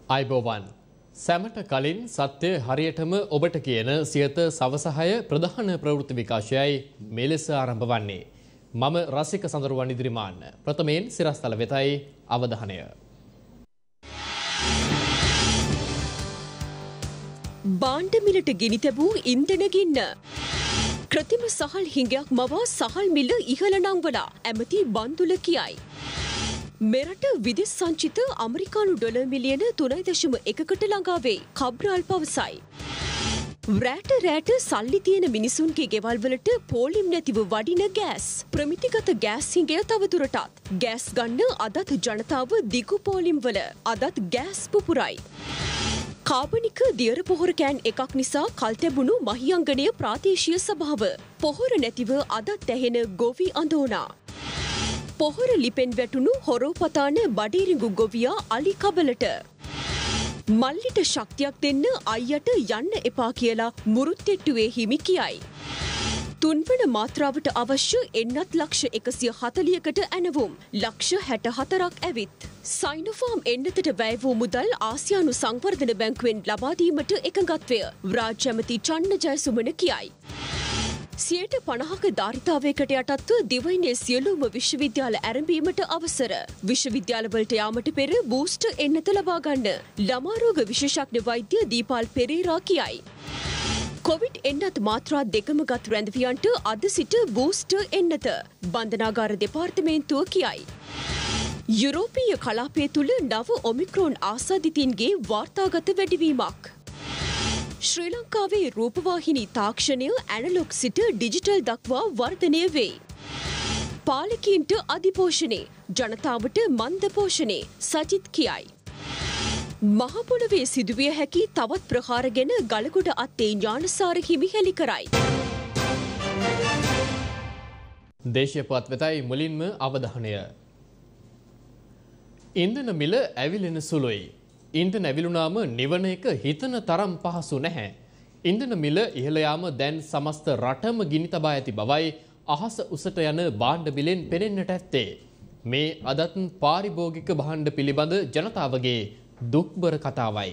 අයිබෝවන් සැමට කලින් සත්‍ය හරියටම ඔබට කියන සියත සවස 6 ප්‍රධාන ප්‍රවෘත්ති විකාශයයි මෙලෙස ආරම්භ වන්නේ. මම රසික සඳරුවන් ඉදිරිමාන්න. ප්‍රථමයෙන් සිරස්තල වෙතයි අවධානය. බාණ්ඩ මිලට ගිනි තැබූ ඉන්ධන ගින්න. කෘතිම සහල් හිඟයක් මවා සහල් මිල ඉහළ නංවලා ඇමති බන්දුල කියයි. මෙරට විදෙස් සංචිත ඇමරිකානු ඩොලර් මිලියන 3.1කට ළඟා වෙයි. කබ්‍රාල් පවසයි. රැට සල්ලි තියෙන මිනිසුන්ගේ ගෙවල් වලට පෝලිම් නැතිව වඩින ගෑස්. ප්‍රමිතිගත ගෑස් හිඟය තවදුරටත්. ගෑස් ගන්න අදත් ජනතාව දිගු පෝලිම් වල අදත් ගෑස් පුපුරයි. කාබනික දියර පොහොර කෑන් එකක් නිසා කල්තැබුණු මහියංගනය ප්‍රාදේශීය සභාව. පොහොර නැතිව අදත් ඇහෙන ගොවි අඳෝනා. පොහොර ලිපෙන් වැටුණු හොරෝපතාන බඩීරිඟු ගොවියා අලි කබලට. මල්ලිට ශක්තියක් දෙන්න අයියට යන්න එපා කියලා මුරුත්තෙට්ටුවේ හිමි කියයි. තුන්වන මාත්‍රාවට අවශ්‍ය එන්නත් ලක්ෂ 140කට ඇනවුම් ලක්ෂ 64ක් ඇවිත්. සයිනෝෆාම් එන්නතට වැය වූ මුදල් ආසියානු සංවර්ධන බැංකුවෙන් ලබා දීමට එකඟත්වය රාජ්‍ය ඇමති චන්න ජයසුමන කියයි. 50% ධාරිතාවයකට යටත්ව දිවයිනේ සියලුම විශ්වවිද්‍යාල ආරම්භීමට අවසර. විශ්වවිද්‍යාලවලට යාමට පෙර බූස්ටර් එන්නත ලබා ගන්න ළමා රෝග විශේෂඥ වෛද්‍ය දීපාල් පෙරේරා කියයි. කොවිඩ් එන්නත් මාත්‍රා දෙකම ගත් රැඳවියන්ට අද සිට බූස්ටර් එන්නත බන්ධනාගාර දෙපාර්තමේන්තුව කියයි. යුරෝපීය කලාපය තුළ නව ඔමික්‍රෝන් ආසාදිතයින්ගේ වාර්තාගත වැඩිවීමක්. ශ්‍රී ලංකාවේ රූපවාහිනී තාක්ෂණය ඇනලොග් සිට ඩිජිටල් දක්වා වර්ධනය වෙයි. පාලකීන්ට අධිපෝෂණේ ජනතාවට මන්ද පෝෂණේ සජිත් කියයි. මහපොළොවේ සිදුවිය හැකි තවත් ප්‍රහාර ගැන ගලගොඩ අත්තේ ඥානසාර හිමි හෙළි කරයි. දේශීය පුවත් වෙතයි මුලින්ම අවධානය. ඉන්ධන මිල ඇවිලෙන සුළුයි. ඉන්ධන ඇවිලුණාම නිවන එක හිතන තරම් පහසු නැහැ. ඉන්ධන මිල ඉහළ යාම දැන් සමස්ත රටම ගිනි තබා ඇති බවයි අහස උසට යන භාණ්ඩ බිලෙන් පෙනෙන්නට ඇත්තේ. මේ අදත් පාරිභෝගික භාණ්ඩ පිළිබඳ ජනතාවගේ දුක්බර කතාවයි.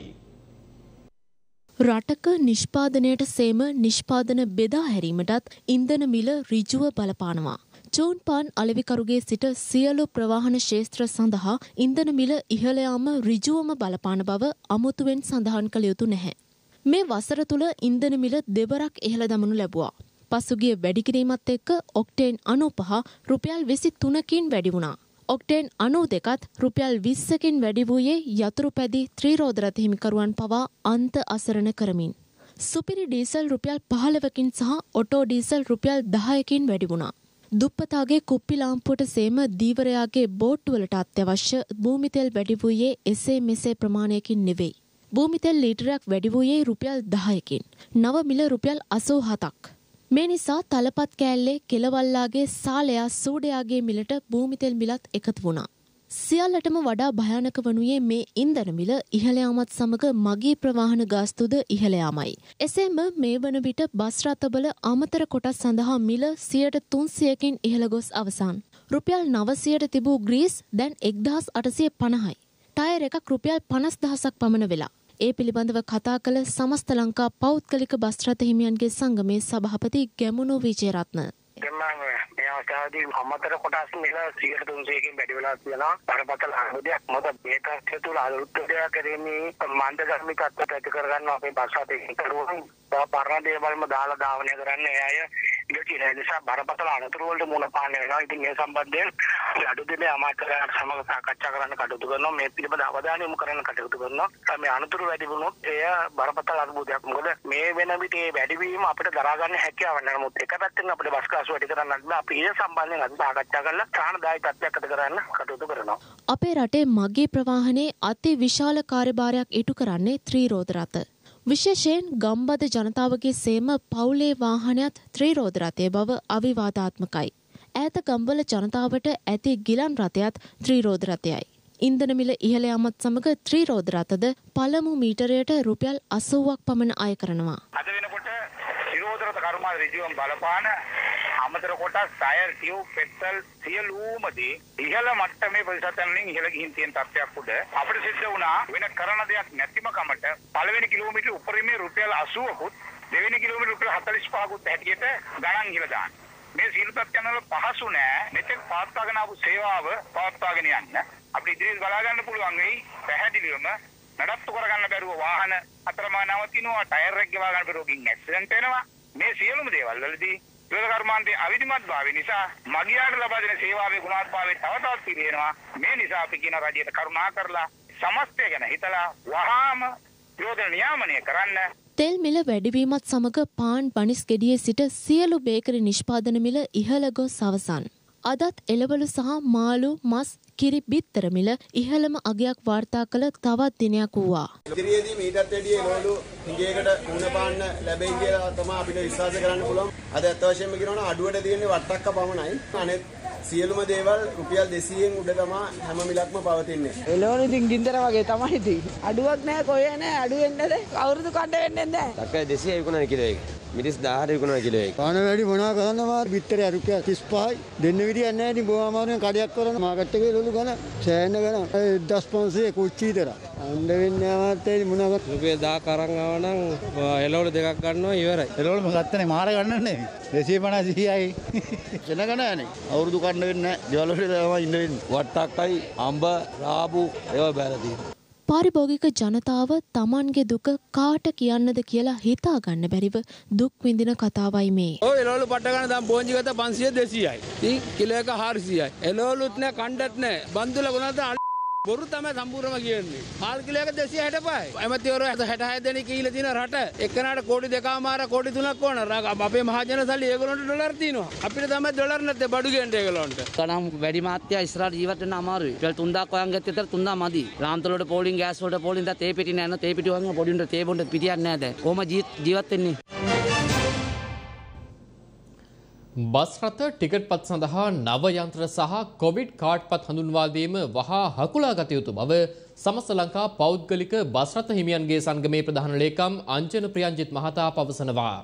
රටක නිෂ්පාදනයට සේම නිෂ්පාදන බෙදා හැරීමටත් ඉන්ධන මිල ඍජුව බලපානවා. ජෝන් පාන් අලෙවිකරුගේ සිට සියලු ප්‍රවාහන ක්ෂේත්‍ර සඳහා ඉන්ධන මිල ඉහළ යාම ඍජුවම බලපාන බව අමුතුවෙන් සඳහන් කළ යුතු නැහැ. මේ වසර තුල ඉන්ධන මිල දෙවරක් ඉහළ දමනු ලැබුවා. පසුගිය වැඩි කිරීමත් එක්ක ඔක්ටේන් 95 රුපියල් 23කින් වැඩි වුණා. ඔක්ටේන් 92ත් රුපියල් 20කින් වැඩි වූයේ යතුරු පැදි ත්‍රිරෝද රථ හිමිකරුවන් පවා අන්ත අසරණ කරමින්. සුපිරි ඩීසල් රුපියල් 15කින් සහ ඔටෝ ඩීසල් රුපියල් 10කින් වැඩි වුණා. දුප්පතාගේ කුප්පි ලාම්පුවට සේම දීවරයාගේ බෝට්ටුවලට අත්‍යවශ්‍ය භූමිතෙල් වැඩි වූයේ එසේ මෙසේ ප්‍රමාණයකින් නෙවෙයි. භූමිතෙල් ලීටරයක් වැඩි වූයේ රුපියල් 10කින්. නව මිල රුපියල් 87ක්. මේ නිසා තලපත් කෑල්ලේ කෙලවල්ලාගේ සාලයා සූඩයාගේ මිලට භූමිතෙල් මිලත් එකතු වුණා. සියල්ලටම වඩා භයානක වනුයේ මේ ඉන්ධන මිල ඉහළ යාමත් සමග මගී ප්‍රවාහන ගාස්තුද ඉහළ යාමයි. එසේම මේ වන විට බස් රථවල අමතර කොටස් සඳහා මිල 300කින් ඉහළ ගොස් අවසන්. රුපියල් 900ට තිබූ ග්‍රීස් දැන් 1850යි. ටයර් එකක් රුපියල් 50000ක් පමණ වෙලා. ඒ පිළිබඳව කතා කළ සමස්ත ලංකා පෞද්ගලික බස් රථ හිමියන්ගේ සංගමේ සභාපති ගැමුණු විජේරත්න. මේ අවස්ථාවේදී අමතර කොටස් මිල 300කින් වැඩි වෙලා තියෙනවා. බරපතල අනුදයක් මොකද මේ තත්ත්වය තුළ අලුත් දෙයක් කරන්නේ මන්දගාමී තත්ත්වයට ඇති කරගන්න අපේ බස් රථයේ කරුවන් පරණ දේවල්ම දාලා ධාවනය කරන්න ඒ අය ඉඳී ඒ නිසා බරපතල අනතුරු වලට මුහුණ පාන්න වෙනවා. ඉතින් මේ සම්බන්ධයෙන් අඩු දිනේ අමාත්‍යවරයාට සමග සාකච්ඡා කරන්න කටයුතු කරනවා. මේ පිළිබඳ අවධානය යොමු කරන්න කටයුතු කරනවා. මේ අනතුරු වැඩි වුණොත් එය බරපතල අර්බුදයක්. මොකද මේ වෙන විට මේ වැඩිවීම අපිට දරා ගන්න හැකියාවක් නැහැ. නමුත් එක පැත්තෙන් අපිට බස් කාසු වැඩි කරන්න අපි ඒ සම්බන්ධයෙන් අද සාකච්ඡා කරලා ප්‍රාණදායී තත්ත්වයක් ඇති කරන්න කටයුතු කරනවා. අපේ රටේ මගී ප්‍රවාහනයේ අති විශාල කාර්යභාරයක් ඉටු කරන්නේ ත්‍රිරෝද රථ. විශේෂයෙන් ගම්බද ජනතාවගේ සේම පවුලේ වාහනයත් ත්‍රිරෝද රථයේ බව අවිවාදාත්මකයි. ඈත ගම්වල ජනතාවට ඇති ගිලන් රථයත් ත්‍රිරෝද රථයයි. ඉන්ධන මිල ඉහළ යාමත් සමග ත්‍රිරෝද රථද පළමු මීටරයට රුපියල් 80ක් පමණ අය කරනවා. අද වෙනකොට ත්‍රිරෝද රථ කර්මාන්ත ඍජුවම බලපාන අමතර කොටස් ටයර් ටියුබ් පෙට්‍රල් සියලුම දේ ඉහළ මට්ටමේ ප්‍රතිශතයෙන් ඉහළ ගිහින් තියෙන තත්ත්වයක් උඩ අපිට සිද්ධ වුණා වෙන කරන දෙයක් නැතිම කමට පළවෙනි කිලෝමීටර උපරිමයේ රුපියල් 80කුත් දෙවෙනි කිලෝමීටර රුපියල් 45කුත් හැටියට ගණන් ඉහළ දාන්න. මේ සියලු තත්ත්වයන් වල පහසු නෑ. මෙතෙක් පවත්වාගෙන ආපු සේවාව පවත්වාගෙන යන්න අපිට ඉදිරියට බලා ගන්න පුළුවන් වෙයි. පැහැදිලිවම නඩත්තු කරගන්න බැරුව වාහන අතරමඟ නවතිනවා, ටයර් එක ගෙවා ගන්න බැරුවකින් ඇක්සිඩන්ට් වෙනවා. මේ සියලුම දේවල් වලදී යෝධ කර්මාන්තයේ අවිධිමත් භාවය නිසා මගියාට ලබා දෙන සේවාවේ ගුණාත්මතාවය තව තවත් පිළිහෙනවා. මේ නිසා අපි කියන රජයට කරුණා කරලා සමස්තය ගැන හිතලා වහාම යෝධ නියාමනය කරන්න. තෙල් මිල වැඩිවීමත් සමග පාන් බනිස් ගෙඩියේ සිට සියලු බේකරි නිෂ්පාදන මිල ඉහළ ගොස් අවසන්. අදත් එළවලු සහ මාළු මස් කිරි බිත්තර මිල ඉහළම අගයක් වාර්තා කළ තවත් දිනයක් වූවා. ඉදිරියේදී මීටත් වැඩිය එළවලු හිඟයකට මුණ පාන්න ලැබෙයි කියලා තමයි අපිට විශ්වාස කරන්න පුළුවන්. අද අත් වශයෙන්ම කියනවා අඩුවට තියෙන්නේ වට්ටක්ක පමණයි. අනෙත් සියලුම දේවල් රුපියල් 200න් උඩ තමයි හැම මිලක්ම පවතින්නේ. එළවලු ඉතින් ගින්දර වගේ තමයි තියෙන්නේ. අඩුවක් නැහැ කොහේ නැහැ අඩු වෙන්නද? කවුරුද කඩ වෙන්නේ නැහැ. තක්කයි 200 විකුණන කිලෝ එක. මිරිස් 1000 විකුණන කිලෝ එක. පාන වැඩි මොනවා කරන්නවත් බිත්තරය රුපියල් 35යි. දෙන්න විදියක් නැහැ. ඉතින් බොහොම අමාරුවෙන් කඩයක් කරන මාකට් එකේ එළවලු ගන්න සෑහෙන ගණන් 1500 කුච්චි විතර. අඬ වෙන්නේ නැවත් ඒ මොනවා රුපියල් 1000 කරන් ආව නම් එළවලු දෙකක් ගන්නවා ඉවරයි. එළවලු ගත්තනේ මාර ගන්නන්නේ 250යි. ජනගණනේ අවුරුදු කන්න වෙන්නේ නැහැ. ගෙවල් වල තමයි ඉන්න වෙන්නේ. වට්ටක්කයි අඹ රාබු ඒවා බෑලා තියෙනවා. පාරිභෝගික ජනතාව තමන්ගේ දුක කාට කියන්නද කියලා හිතා ගන්න බැරිව දුක් විඳින කතාවයි මේ. ඔය එළවලු පට්ට ගන්න දැන් බෝංජි ගත්ත 500 200යි. ඉතින් කිලෝ එක 400යි. එළවලුත් නැහැ කණ්ඩත් නැහැ. බන්දුල ගුණාද බොරු තමයි සම්පූර්ණම කියන්නේ. හාල් කිලෝ එක 265යි. එමෙතිවරු 66 දෙනෙක් කියලා තියෙන රට එක්කනට කෝටි 2.5 කෝටි 3ක් ඕන. අපේ මහජන සල්ලි ඒගොල්ලන්ට ඩොලර් තියෙනවා. අපිට තමයි ඩොලර් නැත්තේ බඩු ගේන්න ඒගොල්ලන්ට. කනම් වැඩි මාත්‍යා ඉස්සරහට ජීවත් වෙන්න අමාරුයි. ඊට 3000ක් වයන් ගත්තේ විතර 3000 මදි. ලාම්තල වලට පෝලිං ගෑස් වලට පෝලිං දා තේ පෙටි නෑ. තේ පෙටි වගේ පොඩි උන්ට තේ බොන්න පිටියක් නෑ දැන්. කොහොම ජීවත් වෙන්නේ? බස් රථ ටිකට් පත් සඳහා නව යන්ත්‍ර සහ කොවිඩ් කාඩ් පත් හඳුන්වා දීම වහා හකුලා ගත යුතු බව සමස්ත ලංකා පෞද්ගලික බස් රථ හිමියන්ගේ සංගමේ ප්‍රධාන ලේකම් අංජන ප්‍රියන්ජිත් මහතා පවසනවා.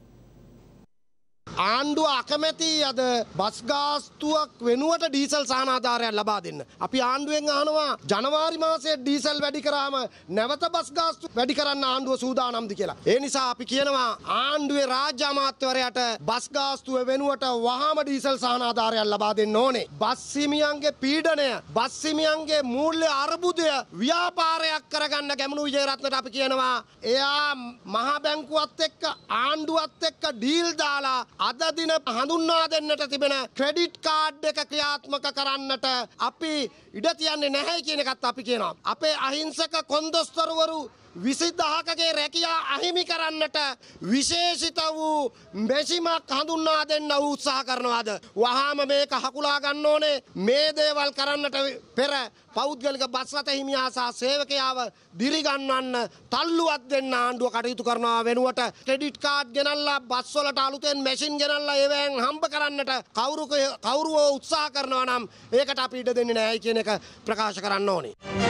ආණ්ඩුව අකමැති අද බස් ගාස්තුවක් වෙනුවට ඩීසල් සහනාධාරයක් ලබා දෙන්න. අපි ආණ්ඩුවෙන් අහනවා ජනවාරි මාසයේ ඩීසල් වැඩි කරාම නැවත බස් ගාස්තු වැඩි කරන්න ආණ්ඩුව සූදානම්ද කියලා. ඒ නිසා අපි කියනවා ආණ්ඩුවේ රාජ්‍ය අමාත්‍යවරයාට බස් ගාස්තුව වෙනුවට වහාම ඩීසල් සහනාධාරයක් ලබා දෙන්න ඕනේ. බස් හිමියන්ගේ පීඩනය, බස් හිමියන්ගේ මූල්‍ය අර්බුදය ව්‍යාපාරයක් කරගන්න ගැමුණු විජේරත්නට අපි කියනවා එයා මහා බැංකුවත් එක්ක ආණ්ඩුවත් එක්ක ඩීල් දාලා අද දින හඳුන්වා දෙන්නට තිබෙන ක්‍රෙඩිට් කාඩ් එක ක්‍රියාත්මක කරන්නට අපි ඉඩ තියන්නේ නැහැ කියන එකත් අපි කියනවා. අපේ අහිංසක කොන්දොස්තරවරු 20000කගේ රැකියා අහිමි කරන්නට විශේෂිත වූ මෙසිමක් හඳුන්වා දෙන්න උත්සාහ කරනවාද? වහාම මේක හකුලා ගන්න ඕනේ. මේ දේවල් කරන්නට පෙර පෞද්ගලික බස් රථ හිමියා සහ සේවකයාව දිරිගන්වන්න තල්ලුවක් දෙන්න ආණ්ඩුව කටයුතු කරනවා වෙනුවට ක්‍රෙඩිට් කාඩ් ගෙනල්ලා බස් වලට අලුතෙන් මැෂින් ගෙනල්ලා ඒවෙන් හම්බ කරන්නට කවුරුව උත්සාහ කරනවා නම් ඒකට අපි ඉඩ දෙන්නේ නැහැ කියන එක ප්‍රකාශ කරන්න ඕනේ.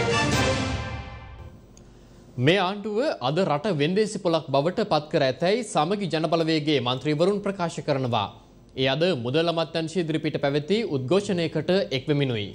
මේ ආණ්ඩුව අද රට වෙන්දේසි පොලක් බවට පත් කර ඇතැයි සමගි ජනබලවේගයේ මන්ත්‍රීවරුන් ප්‍රකාශ කරනවා. ඒ අද මුදල් අමාත්‍යාංශය ඉදිරිපිට පැවති උද්ඝෝෂණයකට එක්වෙමිනුයි.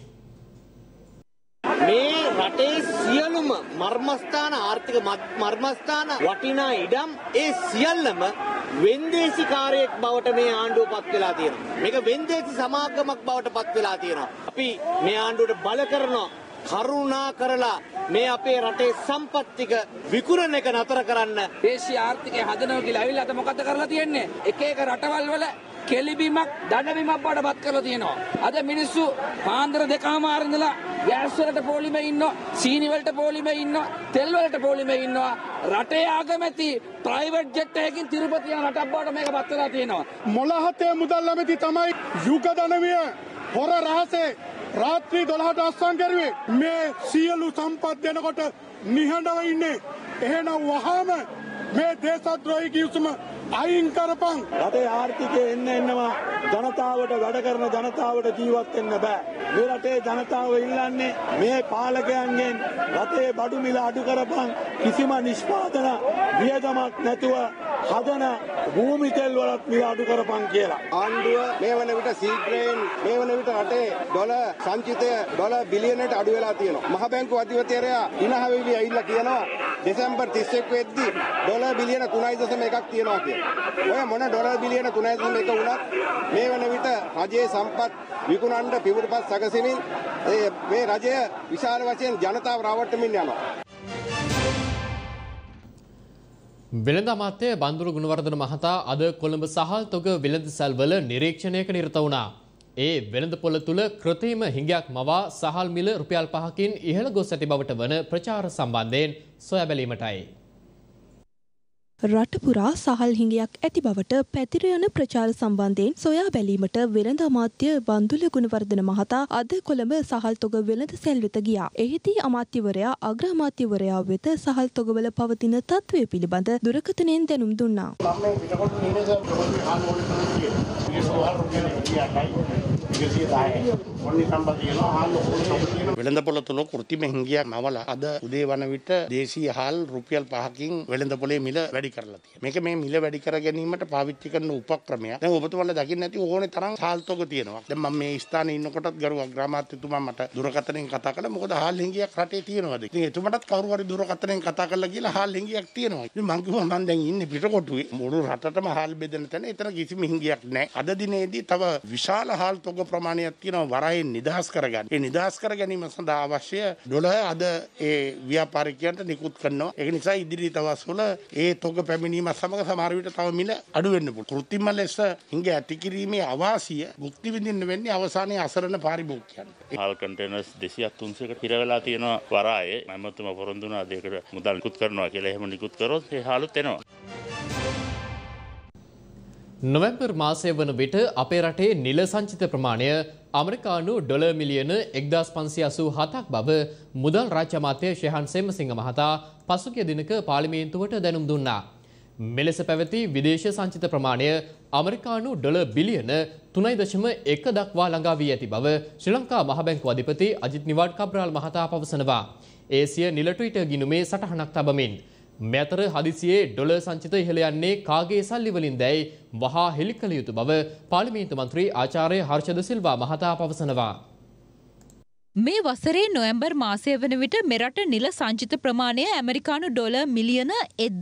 මේ රටේ සියලුම මර්මස්ථාන ආර්ථික මර්මස්ථාන වටිනා ඉඩම් ඒ සියල්ලම වෙන්දේසිකාරයෙක් බවට මේ ආණ්ඩුව පත් වෙලා තියෙනවා. මේක වෙන්දේසි සමාගමක් බවට පත් වෙලා තියෙනවා. අපි මේ ආණ්ඩුවට බල කරනවා කරුණා කරලා මේ අපේ රටේ සම්පත් ටික විකුණන එක නතර කරන්න. දේශීය ආර්ථිකය හදනවා කියලා ඇවිල්ලා අද මොකද කරලා තියෙන්නේ? එක එක රටවල් වල කෙලිබීමක් දඩබීමක් බවට පත් කරලා තියෙනවා. අද මිනිස්සු පාන්දර 2:00 ඉඳලා ගෑස් වලට පොලිමේ ඉන්නවා, සීනි වලට පොලිමේ ඉන්නවා, තෙල් වලට පොලිමේ ඉන්නවා. රටේ ආගමැති ප්‍රයිවට් ජෙට් එකකින් තිරුපති යන රටක් බවට මේක පත් වෙලා තියෙනවා. මොළහතේ මුදල් ඇමති තමයි යුග ධනවිය හොර රහසේ රාත්‍රී 12ට අස්සම් කරුවේ. මේ සියලු සම්පත් දෙනකොට නිහඬව ඉන්නේ. එහෙනම් වහාම මේ දේශද්‍රෝහී කිවිසුම අයින් කරපන්. රටේ ආර්ථිකය එන්නවා ජනතාවට වැඩ කරන ජනතාවට ජීවත් වෙන්න බෑ. මේ රටේ ජනතාව ඉල්ලන්නේ මේ පාලකයන්ගෙන් රටේ බඩු මිල අඩු කරපන්. කිසිම නිෂ්පාදන වියදමක් නැතුව හදන භූමි තෙල් වලත් මිල අඩු කරපන් කියලා. ආණ්ඩුව මේ වන විට සීග්‍රයෙන් මේ වන විට රටේ ඩොලර් සංචිතය ඩොලර් බිලියනකට අඩු වෙලා තියෙනවා. මහ බැංකුව අධිපතිවරයා ඉනහවෙවි ඇවිල්ලා කියනවා දෙසැම්බර් 31 වෙද්දී ඩොලර් බිලියන 3.1ක් තියෙනවා කියලා. ඔය මොන ඩොලර් බිලියන 3.1 වුණත් මේ වන විට රජයේ සම්පත් විකුණන්න පිටුපත් සැකසෙමින් මේ රජය විශාල වශයෙන් ජනතාව රවට්ටමින් යනවා. වෙළඳ අමාත්‍ය බන්දුරු ගුණවර්ධන මහතා අද කොළඹ සහල් තොග වෙළඳසැල්වල නිරීක්ෂණයක නිරත වුණා. ඒ වෙළඳ පොළ තුල කෘත්‍රිම හිඟයක් මවා සහල් මිල රුපියල් 5කින් ඉහළ ගොස් ඇති බවට වන ප්‍රචාර සම්බන්ධයෙන් සොයා බැලීමටයි. රට පුරා සහල් හිඟයක් ඇති බවට පැතිර යන ප්‍රචාර සම්බන්ධයෙන් සොයා බැලීමට වෙළඳ අමාත්‍ය බන්දුල ගුණවර්ධන මහතා අද කොළඹ සහල් තොග වෙළඳ සැල් වෙත ගියා. එහිදී අමාත්‍යවරයා අග්‍ර අමාත්‍යවරයා වෙත සහල් තොගවල පවතින තත්ත්වය පිළිබඳ දුරකථනයෙන් දැනුම් දුන්නා. වෙළඳපොළ තුල කෘත්‍රිම හිඟයක් මවලා අද උදේ වන විට දේශීය හාල් රුපියල් 5කින් වෙළඳපොලේ මිල වැඩි කරලා තියෙනවා. මේක මේ මිල වැඩි කර ගැනීමට පාවිච්චි කරන උපක්‍රමයක්. දැන් ඔබතුමාලා දකින්න ඇති ඕනේ තරම් හාල් තොග තියෙනවා. දැන් මම මේ ස්ථානයේ ඉන්නකොටත් ගරු අග්‍රාමාත්‍යතුමා මට දුරකථනයෙන් කතා කළා. මොකද හාල් හිඟයක් රටේ තියෙනවද? ඉතින් එතුමාටත් කවුරු හරි දුරකථනයෙන් කතා කරලා කියලා හාල් හිඟයක් තියෙනවා. ඉතින් මං කිව්වා මං දැන් ඉන්නේ පිටකොටුවේ. මුළු රටටම හාල් බෙදෙන තැන එතන කිසිම හිඟයක් නැහැ. අද දිනේදී තව විශාල හාල් තොග ප්‍රමාණයක් තියෙනවා වරයෙන් නිදහස් කරගන්න. ඒ නිදහස් කර ගැනීම සඳහා අවශ්‍ය ඩොලර් අද ඒ ව්‍යාපාරිකයන්ට නිකුත් කරනවා. ඒක නිසා ඉදිරි දවස්වල ඒ තොග පැමිණීම සමග සමහර විට තව මිල අඩු වෙන්න පුළුවන්. කෘත්‍රිම ලෙස හිඟ ඇති කිරීමේ අවාසිය භුක්ති විඳින්න වෙන්නේ අවසානයේ අසරණ පාරිභෝගිකයන්ට. හාල් කන්ටේනර්ස් 200-300කට හිර වෙලා තියෙනවා වරායේ. මමතුමා පොරොන්දු වුණා දෙයකට මුදල් නිකුත් කරනවා කියලා. එහෙම නිකුත් කරොත් ඒ හාලුත් එනවා. නොවැම්බර් මාසය වන විට අපේ රටේ නිල සංචිත ප්‍රමාණය ඇමරිකානු ඩොලර් මිලියන 1587ක් බව මුදල් රාජ්‍ය අමාත්‍ය ශෙහාන් සේමසිංහ මහතා පසුගිය දිනක පාර්ලිමේන්තුවට දැනුම් දුන්නා. මෙලෙස පැවති විදේශ සංචිත ප්‍රමාණය ඇමරිකානු ඩොලර් බිලියන 3.1 දක්වා ළඟා වී ඇති බව ශ්‍රී ලංකා මහ බැංකුව අධිපති අජිත් නිවාඩ් කබ්‍රාල් මහතා පවසනවා. ඒ සිය නිල ට්විටර් ගිණුමේ සටහනක් තබමින් මේ අතර හදිසියේ ඩොලර් සංචිත ඉහළ යන්නේ කාගේ සල්ලි වලින් දැයි වහා හෙළි කළ යුතු බව පාර්ලිමේන්තු මන්ත්‍රී ආචාර්ය හර්ෂද සිල්වා මහතා පවසනවා. මේ වසරේ නොවැම්බර් මාසය වන විට මෙරට නිල සංචිත ප්‍රමාණය ඇමරිකානු ඩොලර් මිලියන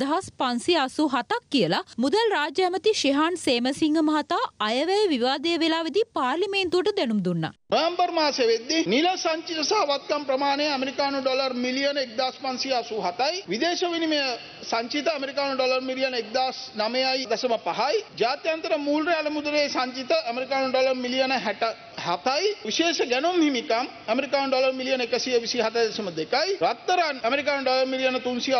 1587ක් කියලා මුදල් රාජ්‍ය ඇමති ශෙහාන් සේමසිංහ මහතා අයවැය විවාදයේ වෙලාවේදී පාර්ලිමේන්තුවට දැනුම් දුන්නා. නොවැම්බර් මාසෙ වෙද්දී නිල සංචිත සහ වත්කම් ප්‍රමාණය ඇමරිකානු ඩොලර් මිලියන 1587යි විදේශ විනිමය සංචිත ඇමරිකානු ඩොලර් මිලියන 1009.5යි ජාත්‍යන්තර මූල්‍ය අලමුදලේ සංචිත ඇමරිකානු ඩොලර් මිලියන 67යි විශේෂ ගැනුම් හිමිකම් ඇමරිකානු ඩොලර් මිලියන 127.2යි රත්තරන් ඇමරිකානු ඩොලර් මිලියන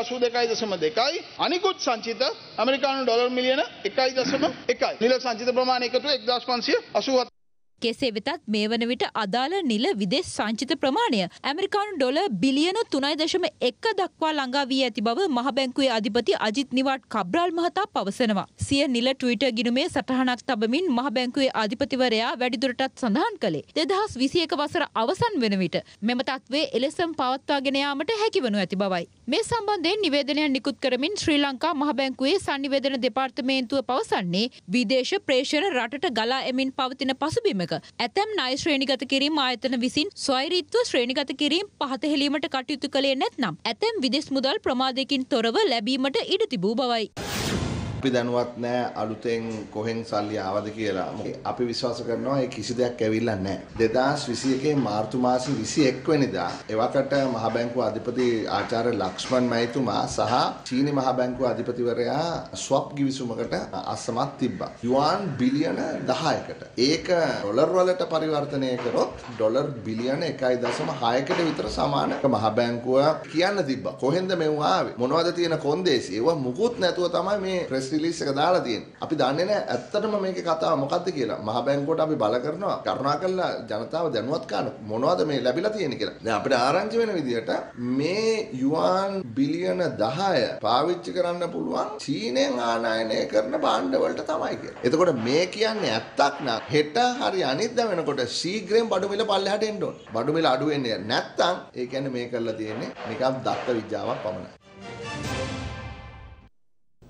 382.2යි අනිකුත් සංචිත ඇමරිකානු ඩොලර් මිලියන 1.1යි නිල සංචිත ප්‍රමාණය එකතු 1587. කෙසේ වෙතත් මේ වන විට අදාළ නිල විදේශ සංචිත ප්‍රමාණය ඇමරිකානු ඩොලර් බිලියන 3.1 දක්වා ළඟා වී ඇති බව මහ බැංකුවේ අධිපති අජිත් නිවාඩ් කබ්‍රාල් මහතා පවසනවා. සිය නිල ට්විටර් ගිණුමේ සටහනක් තබමින් මහ බැංකුවේ අධිපතිවරයා වැඩිදුරටත් සඳහන් කළේ 2021 වසර අවසන් වන විට මෙම තත්ත්වය එලෙසම පවත්වාගෙන යාමට හැකිවනු ඇති බවයි. මේ සම්බන්ධයෙන් නිවේදනයක් නිකුත් කරමින් ශ්‍රී ලංකා මහ බැංකුවේ සංනිවේදන දෙපාර්තමේන්තුව පවසන්නේ විදේශ ප්‍රේෂණ රටට ගලා එමින් පවතින පසුබිම ඇතැම් ණය ශ්‍රේණිගත කිරීම ආයතන විසින් ස්වෛරීත්ව ශ්‍රේණිගත කිරීම පහත හෙළීමට කටයුතු කළේ නැත්නම් ඇතැම් විදේශ මුදල් ප්‍රමාදයකින් තොරව ලැබීමට ඉඩ තිබූ බවයි. අපි දැනුවත් නැහැ අලුතෙන් කොහෙන් සල්ලි ආවද කියලා. අපි විශ්වාස කරනවා ඒ කිසි දෙයක් ඇවිල්ලා නැහැ. 2021 මාර්තු මාසේ 21 වෙනිදා එවකට මහ බැංකුව අධිපති ආචාර්ය ලක්ෂ්මන් මහතුමා සහ චීනි මහ බැංකුව අධිපතිවරයා ස්වප් ගිවිසුමකට අසමත් තිබ්බා. යුවාන් බිලියන 10කට. ඒක ඩොලර් වලට පරිවර්තනය කරොත් ඩොලර් බිලියන 1.6කට විතර සමාන. මහ බැංකුව කියන්න තිබ්බා. කොහෙන්ද මෙව ආවේ? මොනවද තියෙන කොන්දේසි? ඒවා මුකුත් නැතුව තමයි මේ රිලීස් එක දාලා තියෙන්නේ. අපි දන්නේ නැහැ ඇත්තටම මේකේ කතාව මොකක්ද කියලා. මහ බැංකුවට අපි බල කරනවා කරුණාකරලා ජනතාව දැනුවත් කරන්න මොනවද මේ ලැබිලා තියෙන්නේ කියලා. දැන් අපිට ආරංචි වෙන විදිහට මේ යුවාන් බිලියන 10 පාවිච්චි කරන්න පුළුවන් චීනෙන් ආනයනය කරන භාණ්ඩ වලට තමයි කියලා. එතකොට මේ කියන්නේ ඇත්තක් නා හෙට හරි අනිද්දා වෙනකොට ශීඝ්‍රයෙන් බඩු මිල පල්ලෙහාට එන්න ඕන. බඩු මිල අඩු වෙන්නේ නැත්තම් ඒ කියන්නේ මේ කරලා තියෙන්නේ නිකම් දත්ත විද්‍යාවක් පමණයි.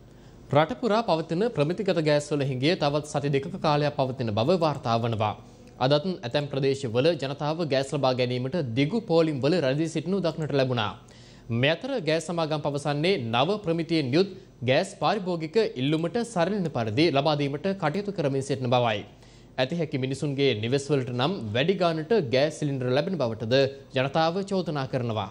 රට පුරා පවතින ප්‍රමිතිගත ගෑස්වල හිඟිය තවත් සති දෙකක කාලයක් පවතින බව වාර්තා වනවා. අදත් ඇතැම් ප්‍රදේශවල ජනතාව ගෑස් ලබා ගැනීමට දිගු පෝලිම් වල රැඳී සිටිනු දක්නට ලැබුණා. මේ අතර ගෑස් සමාගම් පවසන්නේ නව ප්‍රමිතියෙන් යුත් ගෑස් පාරිභෝගික ඉල්ලුමට සරිලන පරිදි ලබා දීමට කටයුතු කරමින් සිටින බවයි. ඇති හැකි මිනිසුන්ගේ නිවෙස්වලට නම් වැඩි ගානට ගෑස් සිලින්ඩර් ලැබෙන බවටද ජනතාව චෝදනා කරනවා.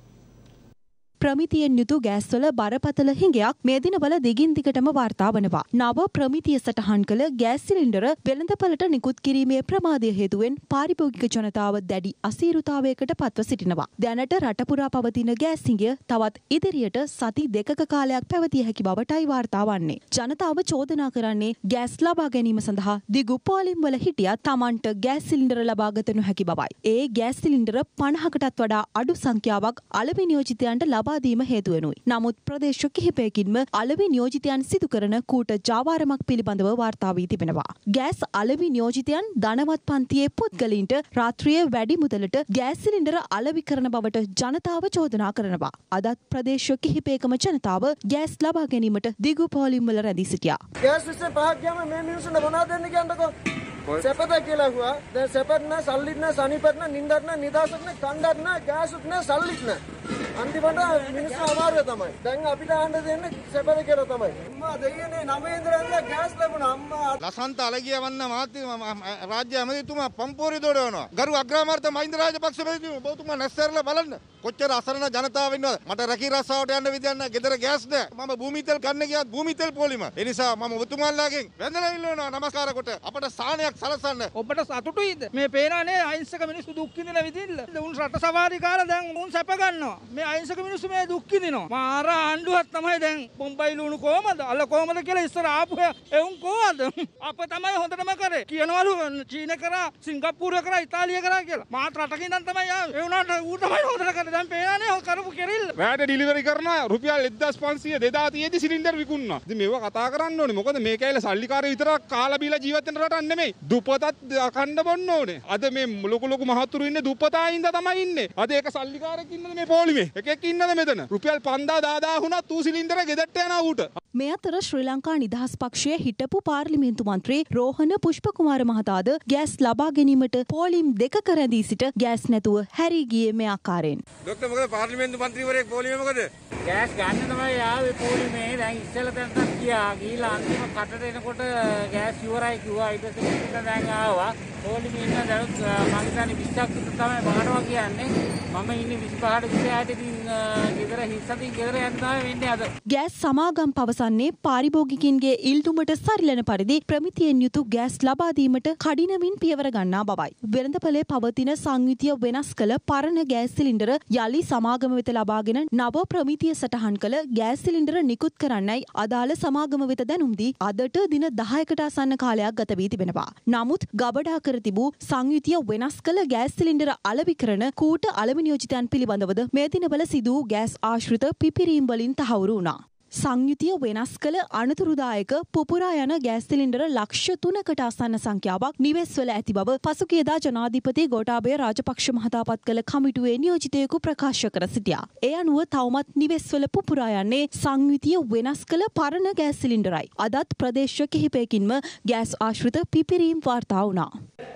ප්‍රමිතියෙන් යුතු ගෑස්වල බරපතල හිඟයක් මේ දිනවල දිගින් දිගටම වාර්තා වනවා. නව ප්‍රමිතිය සටහන් කළ ගෑස් සිලින්ඩර වෙළඳපළට නිකුත් කිරීමේ ප්‍රමාදය හේතුවෙන් පාරිභෝගික ජනතාව දැඩි අසීරුතාවයකට පත්ව සිටිනවා. දැනට රට පුරා පවතින ගෑස් හිඟය තවත් ඉදිරියට සති දෙකක කාලයක් පැවතිය හැකි බවටයි වාර්තා වන්නේ. ජනතාව චෝදනා කරන්නේ ගෑස් ලබා ගැනීම සඳහා දිගු පෝලිම් වල හිටියත් Tamanට ගෑස් සිලින්ඩර ලබාගත නොහැකි බවයි. ඒ ගෑස් සිලින්ඩර 50කටත් වඩා අඩු සංඛ්‍යාවක් අලෙවි නියෝජිතයන්ට ලබා දීම හේතු වෙනුයි. නමුත් ප්‍රදේශ කිහිපයකින්ම අලෙවි නියෝජිතයන් සිදු කරන කූට ජාවාරමක් පිළිබඳව වාර්තා වී තිබෙනවා. ගෑස් අලෙවි නියෝජිතයන් ධනවත් පන්තියේ පුද්ගලයින්ට රාත්‍රියේ වැඩි මුදලට ගෑස් සිලින්ඩර අලෙවි කරන බවට ජනතාව චෝදනා කරනවා. අදත් ප්‍රදේශ කිහිපයකම ජනතාව ගෑස් ලබා ගැනීමට දිගු පෝලිම් වල රැඳී සිටියා. ගෑස් විශ්ේ පහක් ගියාම මේ මිනිස්සුන්ට මොනවද දෙන්න කියන්නකෝ? සැපත කියලා කිව්වා. දැන් සැපත් නැ, සල්ලිත් නැ, සනීපත් නැ, නිින්දත් නැ, නිදාසත් නැ, කණ්ඩත් නැ, ගෑසුත් නැ, සල්ලිත් නැ. අන්තිමට මිනිස්සු අමාරුයි තමයි. දැන් අපිට ආන්න දෙන්නේ සැපත කියලා තමයි. අම්මා දෙයියනේ 9 ඉඳලා ගෑස් ලැබුණා අම්මා. ලසන්ත අලගිය වන්න මාත්‍ය රාජ්‍ය ඇමතිතුමා පම්පෝරි දොඩවනවා. ගරු අග්‍රාමාත්‍ය මහින්ද රාජපක්ෂ මැතිතුමා ඔබතුමා නැස්සරලා බලන්න. කොච්චර අසරණ ජනතාව ඉන්නවද? මට රැකී රස්සාවට යන්න විදියක් නැහැ. ගෙදර ගෑස් නැහැ. මම භූමි තෙල් ගන්න ගියත් භූමි තෙල් පොලිම. ඒ නිසා මම ඔබතුමාලාගෙන් වැඳලා ඉල්ලනවා නමස්කාර කොට අපට සාහනයක් සලසන්න. ඔබට සතුටුයිද? මේ පේනනේ අහිංසක මිනිස්සු දුක් විඳින විදිහilla. උන් රට සවාරි කාලා දැන් උන් සැප ගන්නවා. මේ අහිංසක මිනිස්සු මේ දුක් විඳිනවා. මාර ආණ්ඩුවක් තමයි දැන් බොම්බයි ලුණු කොහමද? අල කොහමද කියලා ඉස්සර ආපු එවුන් කොහමද? අප තමයි හොඳටම කරේ. කියනවලු චීන කරා, සිංගප්පූරුව කරා, ඉතාලිය කරා කියලා. මාත් රටකින් නම් තමයි ආවේ. ඒ වුණාට ඌ තමයි හොඳට කරේ. දැන් පේනනේ කරපු කෙරිල්ල. වැට ඩිලිවරි කරනවා රුපියල් 1500 2000 තියෙදි සිලින්ඩර් විකුණනවා. ඉතින් මේව කතා කරන්න ඕනේ. මොකද මේක ඇයිලා සල්ලිකාරය විතරක් කාලා බීලා ජීවත් වෙන රටක් නෙමෙයි. දුපතත් අකණ්ඩ බොන්න ඕනේ. අද මේ ලොකු ලොකු මහතුරු ඉන්නේ දුපතා ඉඳලා තමයි ඉන්නේ. අද ඒක සල්ලිකාරයෙක් ඉන්නද මේ පොලිමේ? එකෙක් ඉන්නද මෙතන? රුපියල් 5000 වුණත් ඌ සිලින්ඩර ගෙදරට යනවා ඌට. මේ අතර ශ්‍රී ලංකා නිදහස් පක්ෂයේ හිටපු පාර්ලිමේන්තු මන්ත්‍රී රෝහණ පුෂ්පකුමාර මහතාද ගෑස් ලබා ගැනීමට පෝලිම් දෙකක රැඳී සිට ගෑස් නැතුව හැරී ගියේ මේ ආකාරයෙන්. ડોක්ටර් මොකද පාර්ලිමේන්තු මන්ත්‍රීවරයෙක් පොලිමේ මොකද? ගෑස් ගන්න තමයි ආවේ පොලිමේ. දැන් ඉස්සෙල්ලා දැන් ගිහිලා අන්තිම කටට එනකොට ගෑස් ඉවරයි කිව්වා. ඊට පස්සේ දැන් ආවා. පොලිමේ ඉන්න දැන් මම හිතන්නේ 20ක් විතර තමයි බහනවා කියන්නේ. මම ඉන්නේ 25ට 26ට ඉතින් ගෙදර හිස්සතින් ගෙදර යන්න තමයි වෙන්නේ අද. ගෑස් සමාගම් පවසන්නේ පාරිභෝගිකින්ගේ ඉල්ලුමට සරිලන පරිදි ප්‍රමිතියෙන් යුතු ගෑස් ලබා දීමට කඩිනමින් පියවර ගන්නා බවයි. වෙළඳපොලේ පවතින සංයුතිය වෙනස් කළ පරණ ගෑස් සිලින්ඩර යලි සමාගම වෙත ලබාගෙන නව ප්‍රමිතිය සටහන් කළ ගෑස් සිලින්ඩර නිකුත් කරන්නයි අදාළ සමාගම වෙත දැනුම් දී අදට දින 10කට ආසන්න කාලයක් ගත වී තිබෙනවා. නමුත් ගබඩා කර තිබූ සංයුතිය වෙනස් කළ ගෑස් සිලින්ඩර අලෙවි කරන කූට අලෙවි නියෝජිතයන් පිළිබඳවද මේ දිනවල සිදු වූ ගෑස් ආශ්‍රිත පිපිරීම් වලින් තහවුරු වුණා. සංයුතිය වෙනස් කළ අනතුරුදායක පුපුරා යන ගෑස් සිලින්ඩර ලක්ෂ 3කට ආසන්න සංඛ්‍යාවක් නිවෙස්වල ඇති බව පසුගියදා ජනාධිපති ගෝඨාභය රාජපක්ෂ මහතා පත් කළ කමිටුවේ නියෝජිතයෙකු ප්‍රකාශ කර සිටියා. ඒ අනුව තවමත් නිවෙස්වල පුපුරා යන්නේ සංයුතිය වෙනස් කළ පරණ ගෑස් සිලින්ඩරයි. අදත් ප්‍රදේශ කිහිපයකින්ම ගෑස් ආශ්‍රිත පිපිරීම් වාර්තා වුණා.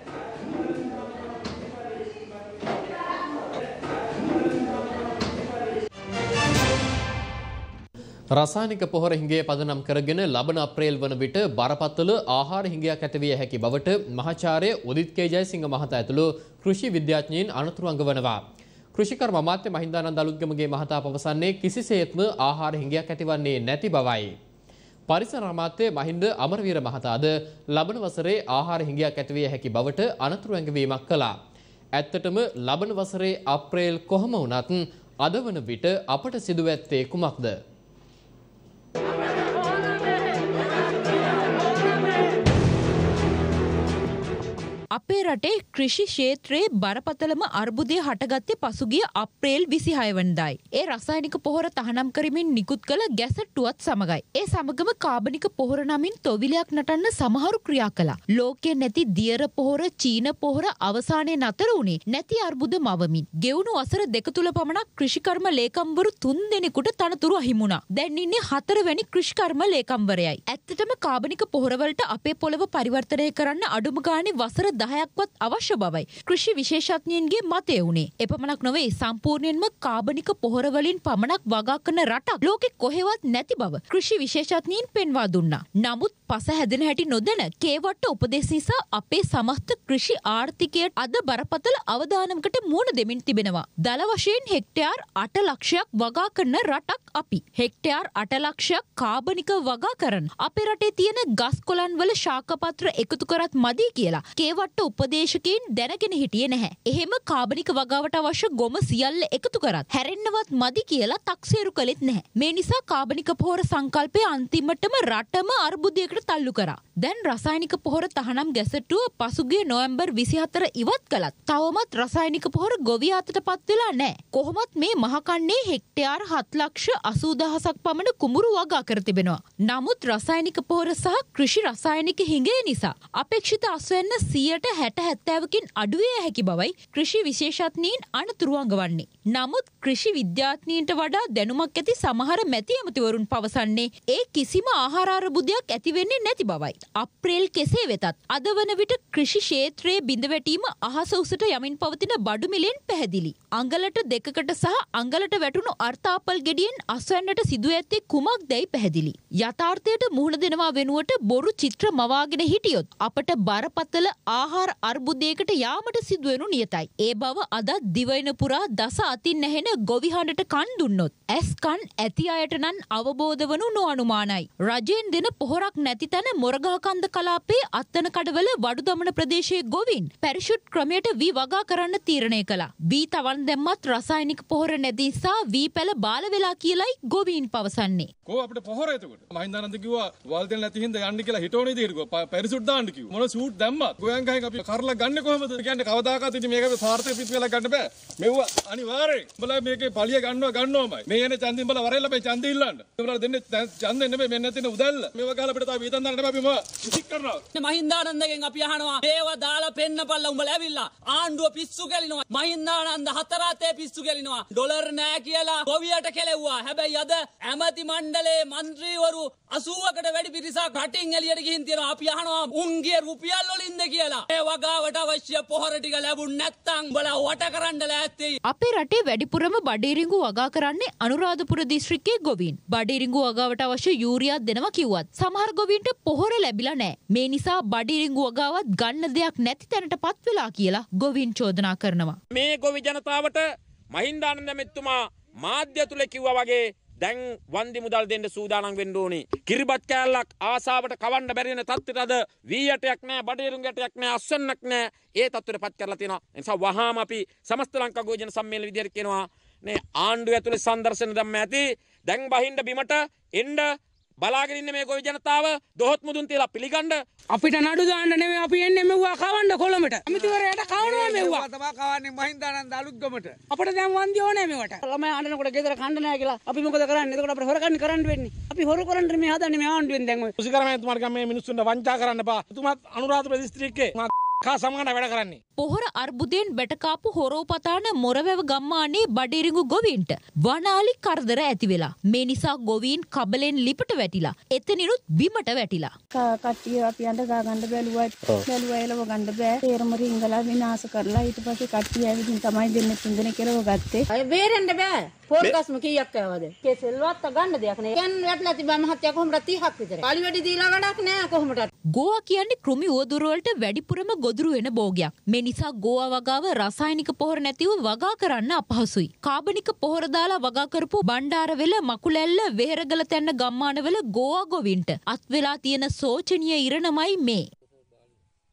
රසායනික පොහොර හිඟය පදනම් කරගෙන ලබන අප්‍රේල් වන විට බරපතල ආහාර හිඟයක් ඇතිවිය හැකි බවට මහාචාර්ය උදිත් කේ ජයසිංහ මහතා ඇතුළු කෘෂි විද්‍යාඥයින් අනුතුරු අඟවනවා. කෘෂිකර්ම අමාත්‍ය මහින්දානන්ද අලුත්ගමගේ මහතා පවසන්නේ කිසිසේත්ම ආහාර හිඟයක් ඇතිවන්නේ නැති බවයි. පරිසර අමාත්‍ය මහින්ද අමරවීර මහතාද ලබන වසරේ ආහාර හිඟයක් ඇතිවිය හැකි බවට අනුතුරු ඇඟවීමක් කළා. ඇත්තටම ලබන වසරේ අප්‍රේල් කොහොම වුණත් අද වන විට අපට සිදුව ඇත්තේ කුමක්ද? අපේ රටේ කෘෂි ක්ෂේත්‍රයේ බරපතලම අර්බුදය හටගත්තේ පසුගිය අප්‍රේල් 26 වෙනිදායි. ඒ රසායනික පොහොර තහනම් කරමින් නිකුත් කළ ගැසට්ටුවත් සමගයි. ඒ සමගම කාබනික පොහොර නමින් තොවිලයක් නටන්න සමහරු ක්‍රියා කළා. ලෝකයේ නැති දියර පොහොර, චීන පොහොර අවසානයේ නතර වුණේ නැති අර්බුද මවමින්. ගෙවුණු වසර දෙක තුල පමණක් කෘෂිකර්ම ලේකම්වරු 3 දෙනෙකුට තනතුරු අහිමුණා. දැන් ඉන්නේ 4 වෙනි කෘෂිකර්ම ලේකම්වරයයි. ඇත්තටම කාබනික පොහොර වලට අපේ පොළව පරිවර්තනය කරන්න අඩුම ගානේ වසර 10ක්වත් අවශ්‍ය බවයි කෘෂි විශේෂඥයින්ගේ මතය වුණේ. එපමණක් නොවේ සම්පූර්ණයෙන්ම කාබනික පොහොර වලින් පමණක් වගා කරන රටක් ලෝකෙ කොහෙවත් නැති බව කෘෂි විශේෂඥයින් පෙන්වා දුන්නා. නමුත් පස හැදෙන හැටි නොදැන කේවට්ට උපදෙස් නිසා අපේ සමස්ත කෘෂි ආර්ථිකයට අද බරපතල අවදානමකට මුහුණ දෙමින් තිබෙනවා. දල වශයෙන් හෙක්ටයාර් 8 ලක්ෂයක් වගා කරන රටක් අපි. හෙක්ටයාර් 8 ලක්ෂයක් කාබනික වගා කරන අපේ රටේ තියෙන ගස් කොළන් වල ශාකපත්‍ර එකතු කරත් මදි කියලා කේවට්ට උපදේශකයින් දැනගෙන හිටියේ නැහැ. එහෙම කාබනික වගාවට අවශ්‍ය ගොම සියල්ල එකතු කරත් හැරෙන්නවත් මදි කියලා තක්සේරු කළෙත් නැහැ. මේ නිසා කාබනික පොහොර සංකල්පය අන්තිමටම රටම අර්බුදයකට තල්ලු කරා. දැන් රසායනික පොහොර තහනම් ගැසටුව පසුගිය නොවැම්බර් 24 ඉවත් කළත් තවමත් රසායනික පොහොර ගොවියා අතටපත් වෙලා නැහැ. කොහොමත් මේ මහකන්නේ හෙක්ටයාර් 7,80,000ක් පමණ කුඹුරු වගා කර තිබෙනවා. නමුත් රසායනික පොහොර සහ කෘෂි රසායනික හිඟය නිසා අපේක්ෂිත අස්වැන්න 60-70කින් අඩු විය හැකි බවයි කෘෂි විශේෂඥයින් අනතුරු අඟවන්නේ. නමුත් කෘෂි විද්‍යාඥයින්ට වඩා දැනුමක් ඇති සමහර මැති ඇමතිවරුන් පවසන්නේ ඒ කිසිම ආහාර අර්බුදයක් ඇති වෙන්නේ නැති බවයි. අප්‍රේල් කෙසේ වෙතත් අද වන විට කෘෂි ක්ෂේත්‍රයේ බිඳ වැටීම අහස උසට යමින් පවතින බඩු මිලෙන් පැහැදිලි. අඟලට දෙකකට සහ අඟලට වැටුණු අර්ථාපල් ගෙඩියෙන් අස්වැන්නට සිදු ඇත්තේ කුමක්දයි පැහැදිලි. යථාර්ථයට මුහුණ දෙනවා වෙනුවට බොරු චිත්‍ර මවාගෙන හිටියොත් අපට බරපතල ආහාර අර්බුදයකට යාමට සිදුවෙනු නියතයි. ඒ බව අදත් දිවයින පුරා දස අතින් නැහෙන ගොවි හඬට කන් දුන්නොත් ඇස් කන් ඇති අයට නම් අවබෝධ වනු නොඅනුමානයි. රජයෙන් දෙන පොහොරක් නැති තැන මොරගහකන්ද කලාපයේ අත්තන කඩවල වඩු දමන ප්‍රදේශයේ ගොවින් පැරෂුට් ක්‍රමයට වී වගා කරන්න තීරණය කළා. වී තවන් දැම්මත් රසායනික පොහොර නැති නිසා වී පැල බාල වෙලා කියලයි ගොවීන් පවසන්නේ. කො අපිට පොහොර එතකොට මහින්දානන්ද කිව්වා වල් දෙන්න නැති හින්දා යන්න කියලා හිටෝනේ ඉතින් පැරෂුට් දාන්න කිව්වා. මොන සූට් දැම්මත් ගෝයන් ගහෙන් අපි කරලා ගන්න කොහමද? කියන්නේ කවදාකවත් ඉතින් මේක සාර්ථක පිටුවල ගන්න බෑ. මෙව්ව අනිවාර්යෙන්. උඹලා මේකේ පලිය ගන්නවමයි. මේ එන ඡන්දින් උඹලා වරෙල්ල මේ ඡන්දෙ ඉල්ලන්න. උඹලා දෙන්නේ ඡන්දෙ නෙමෙයි මෙන්න නැතින උදැල්ල. මේව ගහලා අපිට තාම වේතන් දාන්න බෑ අපි මොකක් විසික් කරනවා. මහින්දානන්දගෙන් අපි අහනවා මේව දාලා පෙන්නපල්ලා උඹලා ඇවිල්ලා ආණ්ඩුව පිස්සු කෙලිනවා. මහින්දානන්ද හතරාතේ පිස්සු කෙලිනවා. ඩොලර් නෑ කියලා ගොවියට කෙලෙව්වා. හැබැයි අද ඇමති මණ්ඩලයේ മന്ത്രിවරු 80කට වැඩි පිරිසක් රටින් එළියට ගිහින් තියෙනවා. අපි අහනවා උන්ගේ රුපියල් වලින්ද කියලා. ඒ වගාවට අවශ්‍ය පොහොර ටික ලැබුණ නැත්නම් උඹලා වට කරන්න ලෑස්ති. අපේ රටේ වැඩිපුරම බඩේරිඟු වගා කරන්නේ අනුරාධපුර දිස්ත්‍රික්කයේ ගොවීන්. බඩේරිඟු වගාවට අවශ්‍ය යූරියා දෙනවා කිව්වත් සමහර ගොවීන්ට පොහොර ලැබිලා නැහැ. මේ නිසා බඩේරිඟු වගාවත් ගන්න දෙයක් නැති තැනටපත් වෙලා කියලා ගොවීන් චෝදනා කරනවා. මේ ගොවි ජනතාවට මහින්දානන්ද මෙතුමා මාධ්‍ය තුල කිව්වා වගේ දැන් වන්දි මුදල් දෙන්න සූදානම් වෙන්න ඕනේ. කිරිබත් කෑල්ලක් ආසාවට කවන්න බැරි වෙන තත්ත්වයට අද වීයටයක් නැහැ, බඩේරුංගටයක් නැහැ, අස්වැන්නක් නැහැ. ඒ තත්ත්වයටපත් කරලා තියෙනවා. ඒ නිසා වහාම අපි සමස්ත ලංකා ගෝජන සම්මේලන විදියට කියනවා නේ ආණ්ඩුව ඇතුලේ සංදර්ශන දැම්ම ඇති. දැන් බහින්න බිමට එන්න බලාගෙන ඉන්න මේ ගොවි ජනතාව දොහොත් මුදුන් තියලා පිළිගන්න. අපිට නඩු දාන්න නෙමෙයි අපි එන්නේ මෙව්වා කවන්න කොළඹට. අමිතිවරයාට කවනවා මෙව්වා. තමයි කවන්නේ මහින්දානන්ද අලුත්ගමට. අපිට දැන් වන්දි ඕනේ මේවට. ළමයි අඬනකොට ගෙදර කන්න නැහැ කියලා අපි මොකද කරන්නේ? එතකොට අපිට හොරකම් කරන්න වෙන්නේ. අපි හොර කරන්නේ මේ හදන්නේ මේ ආණ්ඩුවෙන් දැන් ඔය. කුසිකරමතුමාට මේ මිනිස්සුන්ට වංචා කරන්න එපා. එතුමාත් අනුරාධපුර දිස්ත්‍රික්කේ කා සමගන වැඩ කරන්නේ. පොහොර අර්බුදයෙන් බැටකාපු හොරෝපතාන මොරවැව ගම්මානේ බඩේරිඟු ගොවීන්ට වනාලි කරදර ඇති වෙලා. මේ නිසා ගොවීන් කබලෙන් ලිපට වැටිලා එතනිනුත් බිමට වැටිලා. කට්ටිය අපි අඬ ගා ගන්න බැලුවා එලව ගන්න බෑ. තේරම රිංගලා විනාශ කරලා ඊට පස්සේ කට්ටිය ඇවිදින් තමයි දෙන්නේ 3 දෙනෙක් එලව ගත්තේ. අය බේරෙන්න බෑ. පොල්ගස්ම කීයක් ආවද? කෙසෙල්වත් ගන්න දෙයක් නෑ. යන් වැටලා තිබ්බා මහත්තයා කොහොමද 30ක් විතර. කාලි වැඩි දීලා වැඩක් නෑ කොහොමද? ගෝවා කියන්නේ කෘමි උවදුර වලට වැඩිපුරම ගොදුරු වෙන භෝගයක්. මේ නිසා ගෝවා වගාව රසායනික පොහොර නැතිව වගා කරන්න අපහසුයි. කාබනික පොහොර දාලා වගා කරපු බණ්ඩාරවෙල, මකුලැල්ල, වෙහෙරගල තැන්න ගම්මානවල ගෝවා ගොවින්ට අත් වෙලා තියෙන සෝචනීය ඉරණමයි මේ.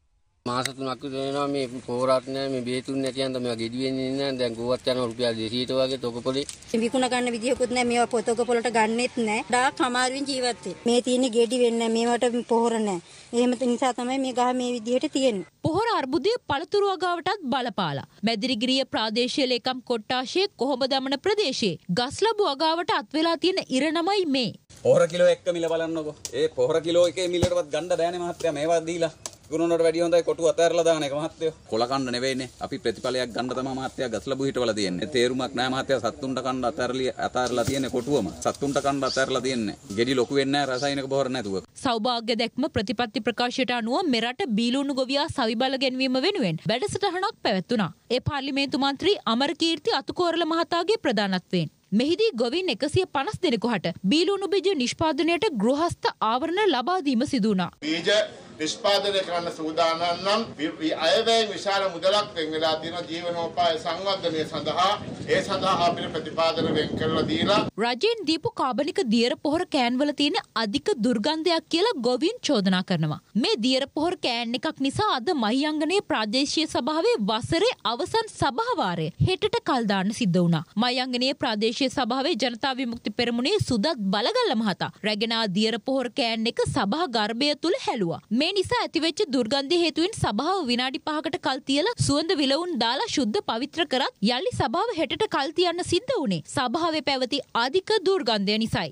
මාස 3ක් විතර වෙනවා මේ පොහොරත් නැහැ මේ බේතුන් නැති යන්ද මේවා ගෙඩි වෙන්නේ නැහැ දැන් ගෝවත් යනවා රුපියල් 200ට වගේ තොගපොලේ විකුණ ගන්න විදියකුත් නැහැ මේවා පොතක පොලට ගන්නෙත් නැහැ ඩාක් අමාරුවෙන් ජීවත් වෙන්නේ මේ තියෙන්නේ ගෙඩි වෙන්නේ මේවට පොහොර නැහැ එහෙම නිසා තමයි මේ ගහ මේ විදියට තියෙන්නේ පොහොර අර්බුදය පළතුරු වගාවටත් බලපාලා මැදිරිගිරිය ප්‍රාදේශීය ලේකම් කොට්ටාශයේ කොහොඹ දමන ප්‍රදේශයේ ගස්ලබු වගාවට අත්වෙලා තියෙන ඉරණමයි මේ පොහොර කිලෝ 1 මිල බලන්නකෝ ඒ පොහොර කිලෝ 1 මිලටවත් ගන්න බෑනේ මහත්තයා මේවා දීලා ගුණනට වැඩි හොඳයි කොටු අතහැරලා දාන එක මහත්තයෝ කොල කන්න නෙවෙයිනේ අපි ප්‍රතිඵලයක් ගන්න තමයි මහත්තයා ගස්ලබු හිටවලා තියෙන්නේ තේරුමක් නැහැ මහත්තයා සත්තුන්ට කන්න අතහැරලා තියෙන්නේ කොටුවම සත්තුන්ට කන්න අතහැරලා තියෙන්නේ ගෙඩි ලොකු වෙන්නේ නැහැ රසායනික පොහොර නැතුව සෞභාග්‍ය දැක්ම ප්‍රතිපත්ති ප්‍රකාශයට අනුව මෙරට බීලුණු ගොවියා සවිබල ගැන්වීම වෙනුවෙන් වැඩසටහනක් පැවැත්වුණා ඒ පාර්ලිමේන්තු මන්ත්‍රී අමරකීර්ති අතුකෝරළ මහතාගේ ප්‍රධානත්වයෙන් මෙහිදී ගොවින් 150 දෙනෙකුට බීලුණු බීජ නිෂ්පාදනයට ගෘහස්ත ආවරණ ලබා දීම සිදු වුණා. බීජ නිෂ්පාදනය කරන්න සූදානම් නම් අයවැයෙන් විශාල මුදලක් වෙන් වෙලා තියෙන ජීවනෝපාය සංවර්ධනය සඳහා ඒ සඳහා අපිට ප්‍රතිපාදන වෙන් කරලා දීලා රජයෙන් දීපු කාබනික දියර පොහොර කෑන් වල තියෙන අධික දුර්ගන්ධයක් කියලා ගොවීන් චෝදනා කරනවා. මේ දියර පොහොර කෑන් එකක් නිසා අද මහියංගනයේ ප්‍රාදේශීය සභාවේ වසරේ අවසන් සභා වාරය හෙටට කල් දාන්න සිද්ධ වුණා. මහියංගනයේ ප්‍රාදේශීය සභාවේ ජනතා විමුක්ති පෙරමුණේ සුදත් බලගල්ල මහතා රැගෙන ආ දියර පොහොර කෑන් එක සභා ගර්භය තුල හැලුවා. මේ නිසා ඇතිවෙච්ච දුර්ගන්ධය හේතුවෙන් සභාව විනාඩි 5කට කල් තියලා සුවඳ විලවුන් දාලා ශුද්ධ පවිත්‍ර කරත් යලි සභාව හෙටට කල් තියන්න සිද්ධ වුණේ සභාවේ පැවති අධික දුර්ගන්ධය නිසායි.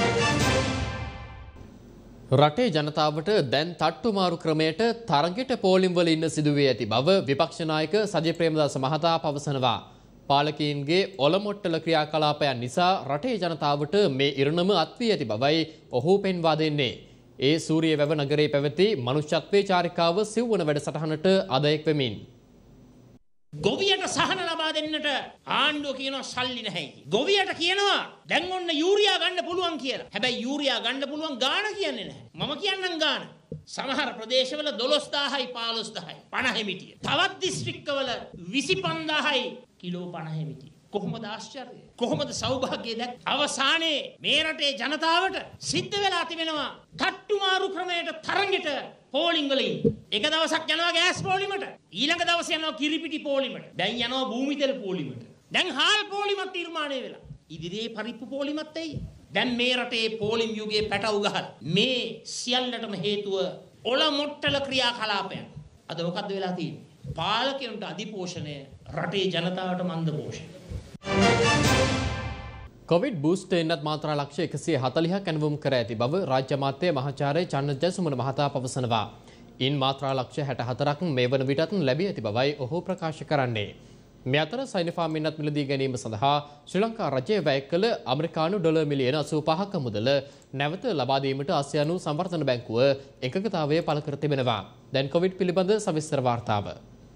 රටේ ජනතාවට දැන් තට්ටු මාරු ක්‍රමයට තරගෙට පෝලිම් වල ඉන්න සිදුවේ ඇති බව විපක්ෂ නායක සජිත් ප්‍රේමදාස මහතා පවසනවා. පාලකීන්ගේ ඔලොමොට්ටල ක්‍රියාකලාපයන් නිසා රටේ ජනතාවට මේ ඉරණම අත්වී ඇති බවයි ඔහු පෙන්වා දෙන්නේ. ඒ සූරිය වැව නගරේ පැවති මනුෂ්‍යත්වයේ චාරිකාව සිව්වන වැඩසටහනට අද එක් වෙමින් ගොවියට සහන ලබා දෙන්නට ආණ්ඩුව කියනවා සල්ලි නැහැ. ගොවියට කියනවා දැන් ඔන්න යූරියා ගන්න පුළුවන් කියලා. හැබැයි යූරියා ගන්න පුළුවන් ගාණ කියන්නේ නැහැ. මම කියන්නම් ගාණ. සමහර ප්‍රදේශවල 12000යි 15000යි 50 මිටිය. තවත් දිස්ත්‍රික්කවල 25000යි කිලෝ 50 මිටිය. කොහොමද ආශ්චර්යය? කොහොමද සෞභාග්‍යය දැක්? අවසානයේ මේ රටේ ජනතාවට සිද්ධ වෙලා තිබෙනවා තට්ටු මාරු ක්‍රමයට තරඟෙට පෝලිං වල ඉන්න. එක දවසක් යනවා ගෑස් පෝලිමට. ඊළඟ දවසේ යනවා කිරිපිටි පෝලිමට. දැන් යනවා භූමි තෙල් පෝලිමට. දැන් හාල් පෝලිමක් නිර්මාණය වෙලා. ඉදිරියේ පරිප්පු පෝලිමත් එයි. දැන් මේ රටේ පෝලිම් යුගයේ පැටව ගහලා මේ සියල්ලටම හේතුව ඔල මොට්ටල ක්‍රියාකලාපයන්. අද මොකද්ද වෙලා තියෙන්නේ? පාලකයන්ට අධිපෝෂණය, රටේ ජනතාවට මන්ද පෝෂණය. කොවිඩ් බූස්ටර් එන්නත් මාත්‍රා ලක්ෂ 140ක් ඇනවුම් කර ඇති බව රාජ්‍ය අමාත්‍ය මහාචාර්ය චන්න ජයසුමන මහතා පවසනවා. ඉන් මාත්‍රා ලක්ෂ 64ක් මේ වන විටත් ලැබී ඇති බවයි ඔහු ප්‍රකාශ කරන්නේ. මේ අතර සයිනිෆාම් එන්නත් මිලදී ගැනීම සඳහා ශ්‍රී ලංකා රජය වැය කළ ඇමරිකානු ඩොලර් මිලියන 85ක මුදල නැවත ලබා දීමට ආසියානු සංවර්ධන බැංකුව එකඟතාවය පළ කර තිබෙනවා. දැන් කොවිඩ් පිළිබඳ සවිස්තර වාර්තාව.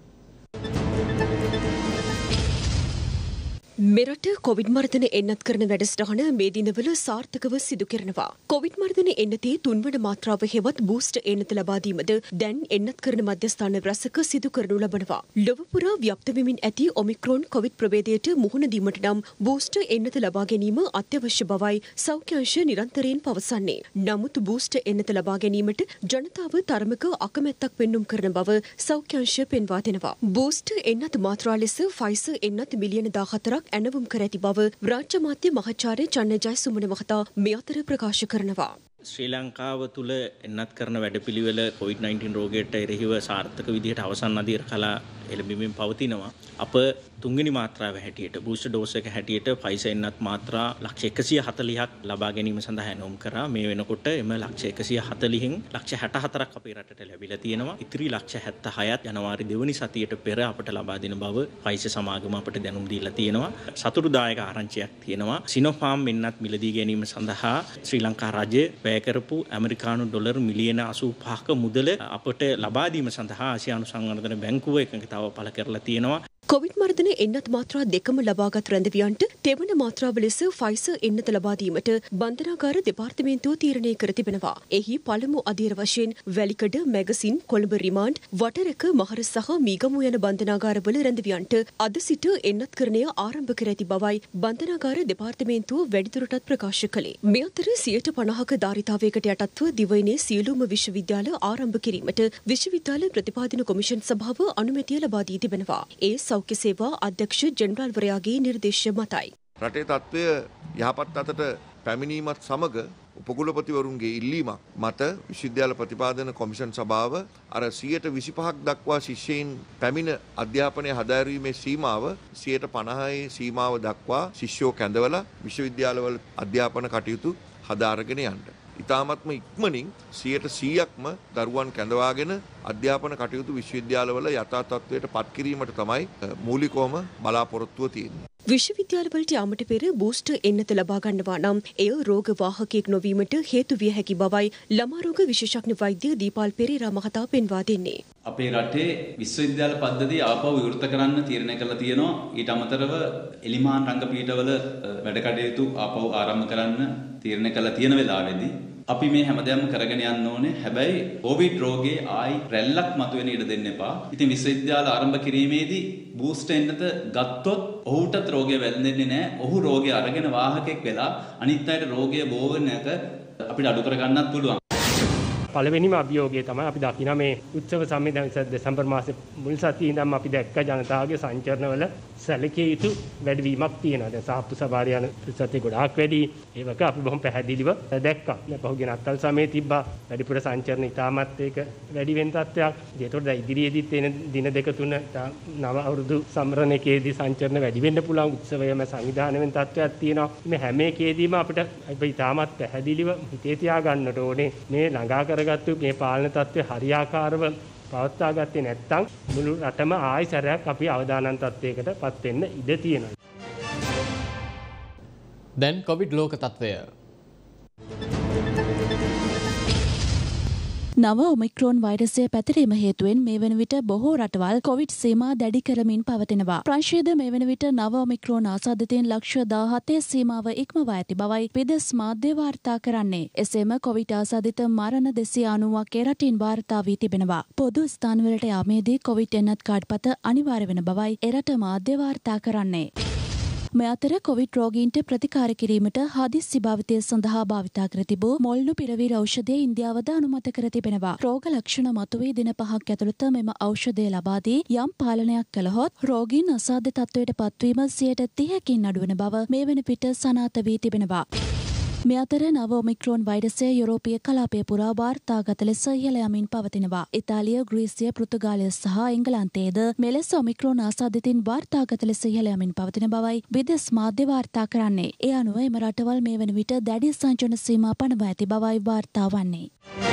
මෙරට කොවිඩ් මර්ධන එන්නත් කරන වැඩසටහන මේ දිනවල සාර්ථකව සිදු කරනවා. කොවිඩ් මර්ධන එන්නතේ තුන්වන මාත්‍රාව හෙවත් බූස්ට් එන්නත ලබා දීමද දැන් එන්නත් කරන මධ්‍යස්ථාන රැසක සිදු කරනු ලබනවා. ලොව පුරා ව්‍යාප්ත වෙමින් ඇති ඔමික්‍රෝන් කොවිඩ් ප්‍රභේදයට මුහුණ දීමට නම් බූස්ට් එන්නත ලබා ගැනීම අත්‍යවශ්‍ය බවයි සෞඛ්‍ය අංශ නිරන්තරයෙන් පවසන්නේ. නමුත් බූස්ට් එන්නත ලබා ගැනීමට ජනතාව තරමක අකමැත්තක් පෙන්නුම් කරන බව සෞඛ්‍ය අංශ පෙන්වා දෙනවා. බූස්ට් එන්නත මාත්‍රා ලෙස ෆයිසර් එන්නත් මිලියන 14ක් ඇනවුම් කර ඇති බව රාජ්‍ය අමාත්‍ය මහාචාර්ය චන්න ජයසුමන මහතා මේ අතර ප්‍රකාශ කරනවා. ශ්‍රී ලංකාව තුළ එන්නත් කරන වැඩපිළිවෙල COVID-19 රෝගයට එරෙහිව සාර්ථක විදිහට අවසන් අධීර කලා එළඹෙමින් පවතිනවා. අප තුන්වෙනි මාත්‍රාව හැටියට බූස්ටර් ඩෝස් එක හැටියට ෆයිසර් එන්නත් මාත්‍රා ලක්ෂ 140ක් ලබා ගැනීම සඳහා ඇනවුම් කරා. මේ වෙනකොට එම ලක්ෂ 140න් ලක්ෂ 64ක් අපේ රටට ලැබිලා තියෙනවා. ඉතිරි ලක්ෂ 76ත් ජනවාරි 2 වෙනි සතියට පෙර අපට ලබා දෙන බව ෆයිසර් සමාගම අපට දැනුම් දීලා තියෙනවා. සතුටුදායක ආරංචියක් තියෙනවා. සිනෝෆාම් එන්නත් මිලදී ගැනීම සඳහා ශ්‍රී ලංකා රජය වැය කරපු ඇමරිකානු ඩොලර් මිලියන 85ක මුදල අපට ලබා දීම සඳහා ආසියානු සංවර්ධන බැංකුව එකඟතාව පළ කරලා තියෙනවා. කොවිඩ් මර්ධන එන්නත් මාත්‍රා දෙකම ලබාගත් රැඳවියන්ට තෙවන මාත්‍රාව ලෙස ෆයිසර් එන්නත ලබා දීමට බන්ධනාගාර දෙපාර්තමේන්තුව තීරණය කර තිබෙනවා. එහි පළමු අධීර වශයෙන් වැලිකඩ, මැගසින්, කොළඹ රිමාන්ඩ්, වටරක, මහර සහ මීගමු යන බන්ධනාගාරවල රැඳවියන්ට අද සිට එන්නත්කරණය ආරම්භ කර ඇති බවයි බන්ධනාගාර දෙපාර්තමේන්තුව වැඩිදුරටත් ප්‍රකාශ කළේ. මේ අතර 50%ක ධාරිතාවයකට යටත්ව දිවයිනේ සියලුම විශ්වවිද්‍යාල ආරම්භ කිරීමට විශ්වවිද්‍යාල ප්‍රතිපාදන කොමිෂන් සභාව අනුමැතිය ලබා දී තිබෙනවා. ඒ සෞඛ්‍ය සේවා අධ්‍යක්ෂ ජෙනරාල්වරයාගේ නිර්දේශ මතයි. රටේ තත්ත්වය යහපත් අතට පැමිණීමත් සමග උපකුලපතිවරුන්ගේ ඉල්ලීමක් මත විශ්වවිද්‍යාල ප්‍රතිපාදන කොමිෂන් සභාව අර 125ක් දක්වා ශිෂ්‍යයින් පැමිණ අධ්‍යාපනය හදාරීමේ සීමාව 50%යි සීමාව දක්වා ශිෂ්‍යෝ කැඳවලා විශ්වවිද්‍යාලවල අධ්‍යාපන කටයුතු හදාරගෙන යන්න. ඉතාමත්ම ඉක්මනින් 100%ක්ම දරුවන් කැඳවාගෙන අධ්‍යාපන කටයුතු විශ්වවිද්‍යාලවල යථා තත්ත්වයට පත් කිරීමට තමයි මූලිකවම බලාපොරොත්තුව තියෙන්නේ. විශ්වවිද්‍යාලවලට යාමට පෙර බූස්ටර් එන්නත ලබා ගන්නවා නම් එය රෝග වාහකයෙක් නොවීමට හේතු විය හැකි බවයි ළමා රෝග විශේෂඥ වෛද්‍ය දීපාල් පෙරේරා මහතා පෙන්වා දෙන්නේ. අපේ රටේ විශ්වවිද්‍යාල පද්ධතිය ආපහු විවෘත කරන්න තීරණය කරලා තියෙනවා. ඊට අමතරව එලිමාන් රංගපීඨවල වැඩ කටයුතු ආපහු ආරම්භ කරන්න තීරණය කරලා තියෙන වෙලාවේදී අපි මේ හැමදේම කරගෙන යන්න ඕනේ. හැබැයි කොවිඩ් රෝගේ ආයි රැල්ලක් මතුවෙන ඉඩ දෙන්න එපා. ඉතින් විශ්වවිද්‍යාල ආරම්භ කිරීමේදී බූස්ටර් එන්නත ගත්තොත් ඔහුටත් රෝගය වැළඳෙන්නේ නැහැ. ඔහු රෝගය අරගෙන වාහකෙක් වෙලා අනිත් අයට රෝගය බෝවන එක අපිට අඩු කර ගන්නත් පුළුවන්. පළවෙනිම අභියෝගය තමයි අපි දකින මේ උත්සව සමයේ දැන් දෙසැම්බර් මාසේ මුල් සතියේ ඉඳන් අපි දැක්ක ජනතාවගේ සංචරණවල සැලකිය යුතු වැඩිවීමක් තියෙනවා. දැන් සාප්පු සවාරිය යන ප්‍රතිශතය ගොඩාක් වැඩි. ඒවක අපි බොහොම පැහැදිලිව දැක්කා. දැන් පහුගිය නත්තල් සමයේ තිබ්බා වැඩිපුර සංචරණ ඉතාමත් ඒක වැඩි වෙන තත්ත්වයක්. ඒතකොට දැන් ඉදිරියේදීත් එන දින දෙක තුන නව අවුරුදු සම්රණකයේදී සංචරණ වැඩි වෙන්න පුළුවන්. උත්සවයම සංවිධානය වෙන තත්ත්වයක් තියෙනවා. මේ හැම එකේදීම අපිට ඉතාමත් පැහැදිලිව හිතේ තියාගන්නට ඕනේ මේ ළඟා කරගත්තු මේ පාලන තත්ත්වය හරියාකාරව පවත්වා ගත්තේ නැත්නම් මුළු රටම ආයි සැරයක් අපි අවදානම් තත්ත්වයකට පත් වෙන්න ඉඩ තියෙනවා. දැන් කොවිඩ් ලෝක තත්ත්වය. නව ඔමික්‍රෝන් වෛරසය පැතිරීම හේතුවෙන් මේ වන විට බොහෝ රටවල් කොවිඩ් සීමා දැඩි කරමින් පවතිනවා. ප්‍රංශයේද මේ වන විට නව ඔමික්‍රෝන් ආසාදිතයින් ලක්ෂ 17 සීමාව ඉක්මවා ඇති බවයි විදේශ මාධ්‍ය වාර්තා කරන්නේ. එසේම කොවිඩ් ආසාදිත මරණ 290ක් ඒ රටින් වාර්තා වී තිබෙනවා. පොදු ස්ථානවලට යාමේදී කොවිඩ් එන්නත් කාඩ්පත අනිවාර්ය වන බවයි එරට මාධ්‍ය වාර්තා කරන්නේ. මේ අතර කොවිඩ් රෝගීන්ට ප්‍රතිකාර කිරීමට හදිස්සි භාවිතය සඳහා භාවිතා කර තිබූ මොල්ලු පිරවීර ಔಷධය ඉන්දියාවද අනුමත කර තිබෙනවා. රෝග ලක්ෂණ මතුවී දින 5ක් ඇතුළත මෙම ඖෂධය ලබා දී යම් පාලනයක් කළහොත් රෝගීන් අසාධ්‍ය තත්ත්වයට පත්වීම 30%කින් අඩුවන බව මේ වන විට සනාථ වී තිබෙනවා. මේ අතර නව ඔමික්‍රෝන් වෛරසය යුරෝපීය කලාපය පුරා වාර්තාගත ලෙස ඉහළ යමින් පවතිනවා. ඉතාලිය, ග්‍රීසිය, පෘතුගාලය සහ එංගලන්තයේද මෙලෙස ඔමික්‍රෝන් ආසාදිතින් වාර්තාගත ලෙස ඉහළ යමින් පවතින බවයි විදේශ මාධ්‍ය වාර්තා කරන්නේ. ඒ අනුව එම රටවල් මේ වන විට දැඩි සංචරණ සීමා පනවා ඇති බවයි වාර්තා වන්නේ.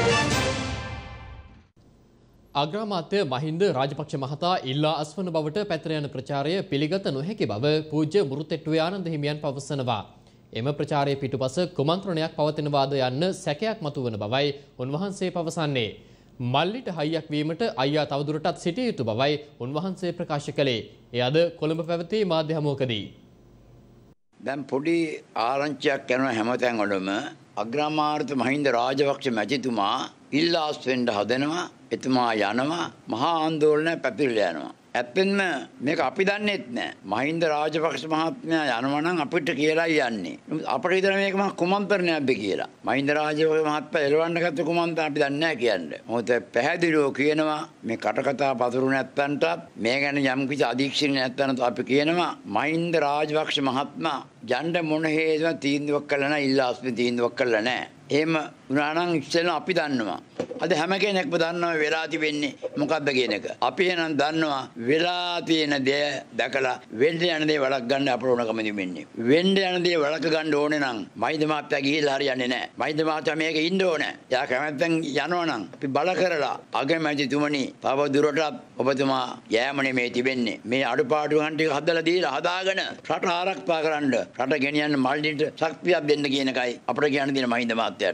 අග්‍රාමාත්‍ය මහින්ද රාජපක්ෂ මහතා ඉල්ලා අස්වන බවට පැතිර යන ප්‍රචාරය පිළිගත නොහැකි බව පූජ්‍ය මුරුතෙට්ටුවේ ආනන්ද හිමියන් පවසනවා. එම ප්‍රචාරයේ පිටුපස කුමන්ත්‍රණයක් පවතිනවාද යන්න සැකයක් මතුවන බවයි උන්වහන්සේ පවසන්නේ. මල්ලිට හයියක් වීමට අයියා තවදුරටත් සිටිය යුතු බවයි උන්වහන්සේ ප්‍රකාශ කළේ. එය අද කොළඹ පැවති මාධ්‍ය හමුවකදී. දැන් පොඩි ආරංචියක් කරන හැමතැන් වලම අග්‍රාමාත්‍ය මහින්ද රාජපක්ෂ මැතිතුමා ඉල්ලාස් වෙන්න හදනවා. එතුමා යනවා මහා ආందోලනය පැතිරලා යනවා. ඇත්තෙන්ම මේක අපි දන්නෙත් නෑ. මහින්ද රාජපක්ෂ මහත්මයා යනවා නම් අපිට කියලා යන්නේ. අපිට හිතන මේක මහා කුමන්ත්‍රණයක්ද කියලා. මහින්ද රාජපක්ෂ මහත්මයා එළවන්න ගත්ත කුමන්ත්‍රණ අපි දන්නේ නෑ කියන්නේ. මොකද පැහැදිලිව කියනවා මේ කටකතා පතුරු නැත්තන්ටත් මේ ගැන යම් කිසි අධීක්ෂණයක් නැත්තනත් අපි කියනවා මහින්ද රාජපක්ෂ මහත්මයා යන්න මොන හේතුවක් තීන්දුවක් කළා නැහැ. ඉල්ලාස්මේ තීන්දුවක් කළා නැහැ. එහෙම වුණා නම් ඉස්සෙල්ලා අපි දන්නවා. අද හැම කෙනෙක්ම දන්නවා වෙලා තිබෙන්නේ මොකක්ද කියන එක. අපි එනම් දන්නවා වෙලා තියෙන දේ දැකලා වෙන්න යන දේ වළක් ගන්න අපර උණකම තිබෙන්නේ. වෙන්න යන දේ වළක ගන්න ඕනේ නම් මහින්ද මහත්තයා ගිහිල්ලා හරියන්නේ නැහැ. මහින්ද මහත්තයා මේක ඉන්න ඕනේ. යා කැමැත්තෙන් යනවා නම් අපි බල කරලා අගමැතිතුමනි තව දුරටත් ඔබතුමා යෑමනේ මේ තිබෙන්නේ. මේ අඩුපාඩුකම් ටික හදලා දීලා හදාගෙන රට ආරක්ෂා කරන්න රට ගෙනියන්න මල්ලිට ශක්තියක් දෙන්න කියන එකයි අපිට කියන්න තියෙන මහින්ද මහත්තයාට.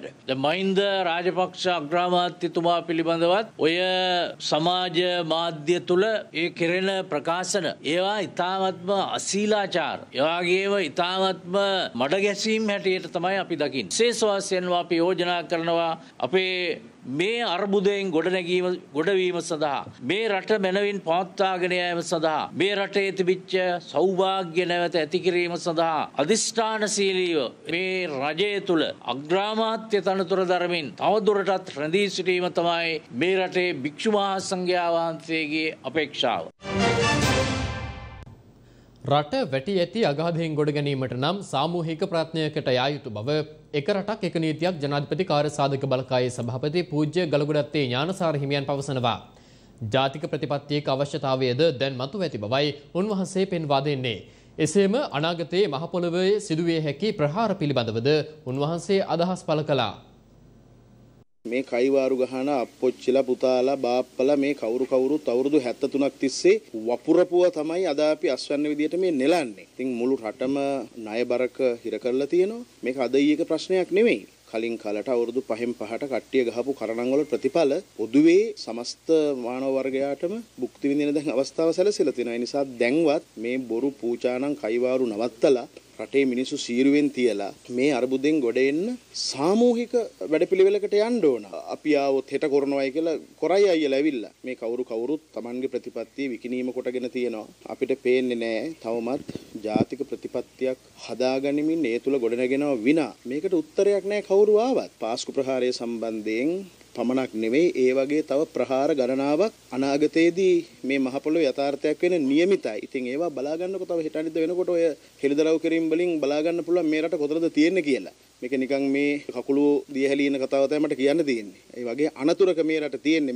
මහින්ද රාජපක්ෂ අග්‍රාමාත්‍යතුමා පිළිබඳවත් ඔය සමාජ මාධ්‍ය තුල ඒ කෙරෙන ප්‍රකාශන ඒවා ඉතාමත්ම අශීලාචාර එවාගේම ඉතාමත්ම මඩ ගැසීම් හැටියට තමයි අපි දකින්නේ. විශේෂ වශයෙන්ම අපි යෝජනා කරනවා අපේ මේ අර්බුදයෙන් ගොඩවීම සඳහා මේ රට මැනවින් පවත්වාගෙන යාම සඳහා මේ රටේ තිබිච්ච සෞභාග්‍ය නැවත ඇති කිරීම සඳහා අධිෂ්ඨානශීලීව මේ රජය තුල අග්‍රාමාත්‍ය තනතුර දරමින් තවදුරටත් රැඳී සිටීම තමයි මේ රටේ භික්ෂු මහා සංඝයා වහන්සේගේ අපේක්ෂාව. රට වැටි ඇති අගාධයෙන් ගොඩ ගැනීමට නම් සාමූහික ප්‍රයත්නයකට යා යුතු බව එක රටක් එක නීතියක් ජනාධිපති කාර්ය සාධක බලකායේ සභාපති පූජ්‍ය ගලගොඩත්තේ ඥානසාර හිමියන් පවසනවා. ජාතික ප්‍රතිපත්තියක අවශ්‍යතාවයද දැන් මතුව ඇති බවයි උන්වහන්සේ පෙන්වා දෙන්නේ. එසේම අනාගතයේ මහ පොළොවේ සිදුවිය හැකි ප්‍රහාර පිළිබඳවද උන්වහන්සේ අදහස් පළ කළා. මේ කයිවාරු ගහන අපොච්චිලා පුතාලා බාප්පලා මේ කවුරුත් අවුරුදු 73ක් තිස්සේ වපුරපුව තමයි අද අපි අස්වැන්න විදියට මේ නෙලන්නේ. ඉතින් මුළු රටම ණයබරක හිර කරලා තියෙනවා. මේක අද ඊයක ප්‍රශ්නයක් නෙමෙයි. කලින් කාලට අවුරුදු 5න් 5ට කට්ටිය ගහපු කරණම් වල ප්‍රතිඵල පොදුවේ සමස්ත මානව වර්ගයාටම භුක්ති විඳින දැන් අවස්ථාව සැලසෙලා තියෙනවා. ඒ නිසා දැන්වත් මේ බොරු පූජානම් කයිවාරු නවත්තලා රටේ මිනිස්සු සීරුවෙන් තියලා මේ අර්බුදෙන් ගොඩ එන්න සාමූහික වැඩපිළිවෙලකට යන්න ඕන. අපි ආවොත් හෙට කරනවායි කියලා කොරයි අයියලා ඇවිල්ලා මේ කවුරුත් Tamanගේ ප්‍රතිපත්තිය විකිණීම කොටගෙන තියෙනවා. අපිට පේන්නේ නැහැ තවමත් ජාතික ප්‍රතිපත්තියක් හදාගනිමින් ඒ තුල ගොඩනගෙනව විනා මේකට උත්තරයක් නැහැ කවුරු ආවත්. පාස්කු ප්‍රහාරය සම්බන්ධයෙන් පමණක් නෙවෙයි ඒ වගේ තව ප්‍රහාර ගණනාවක් අනාගතයේදී මේ මහ පොළොවේ යථාර්ථයක් වෙන නියමිතයි. ඉතින් ඒවා බලා ගන්නකොට තව හෙට අනිද්දා වෙනකොට ඔය හෙළිදරව් කිරීම වලින් බලා ගන්න පුළුවන් මේ රට කොතනද තියෙන්නේ කියලා. මේක නිකන් මේ කකුළු දියහැලී ඉන කතාව තමයි මට කියන්න තියෙන්නේ. ඒ වගේ අනතුරක මේ රට තියෙන්නේ.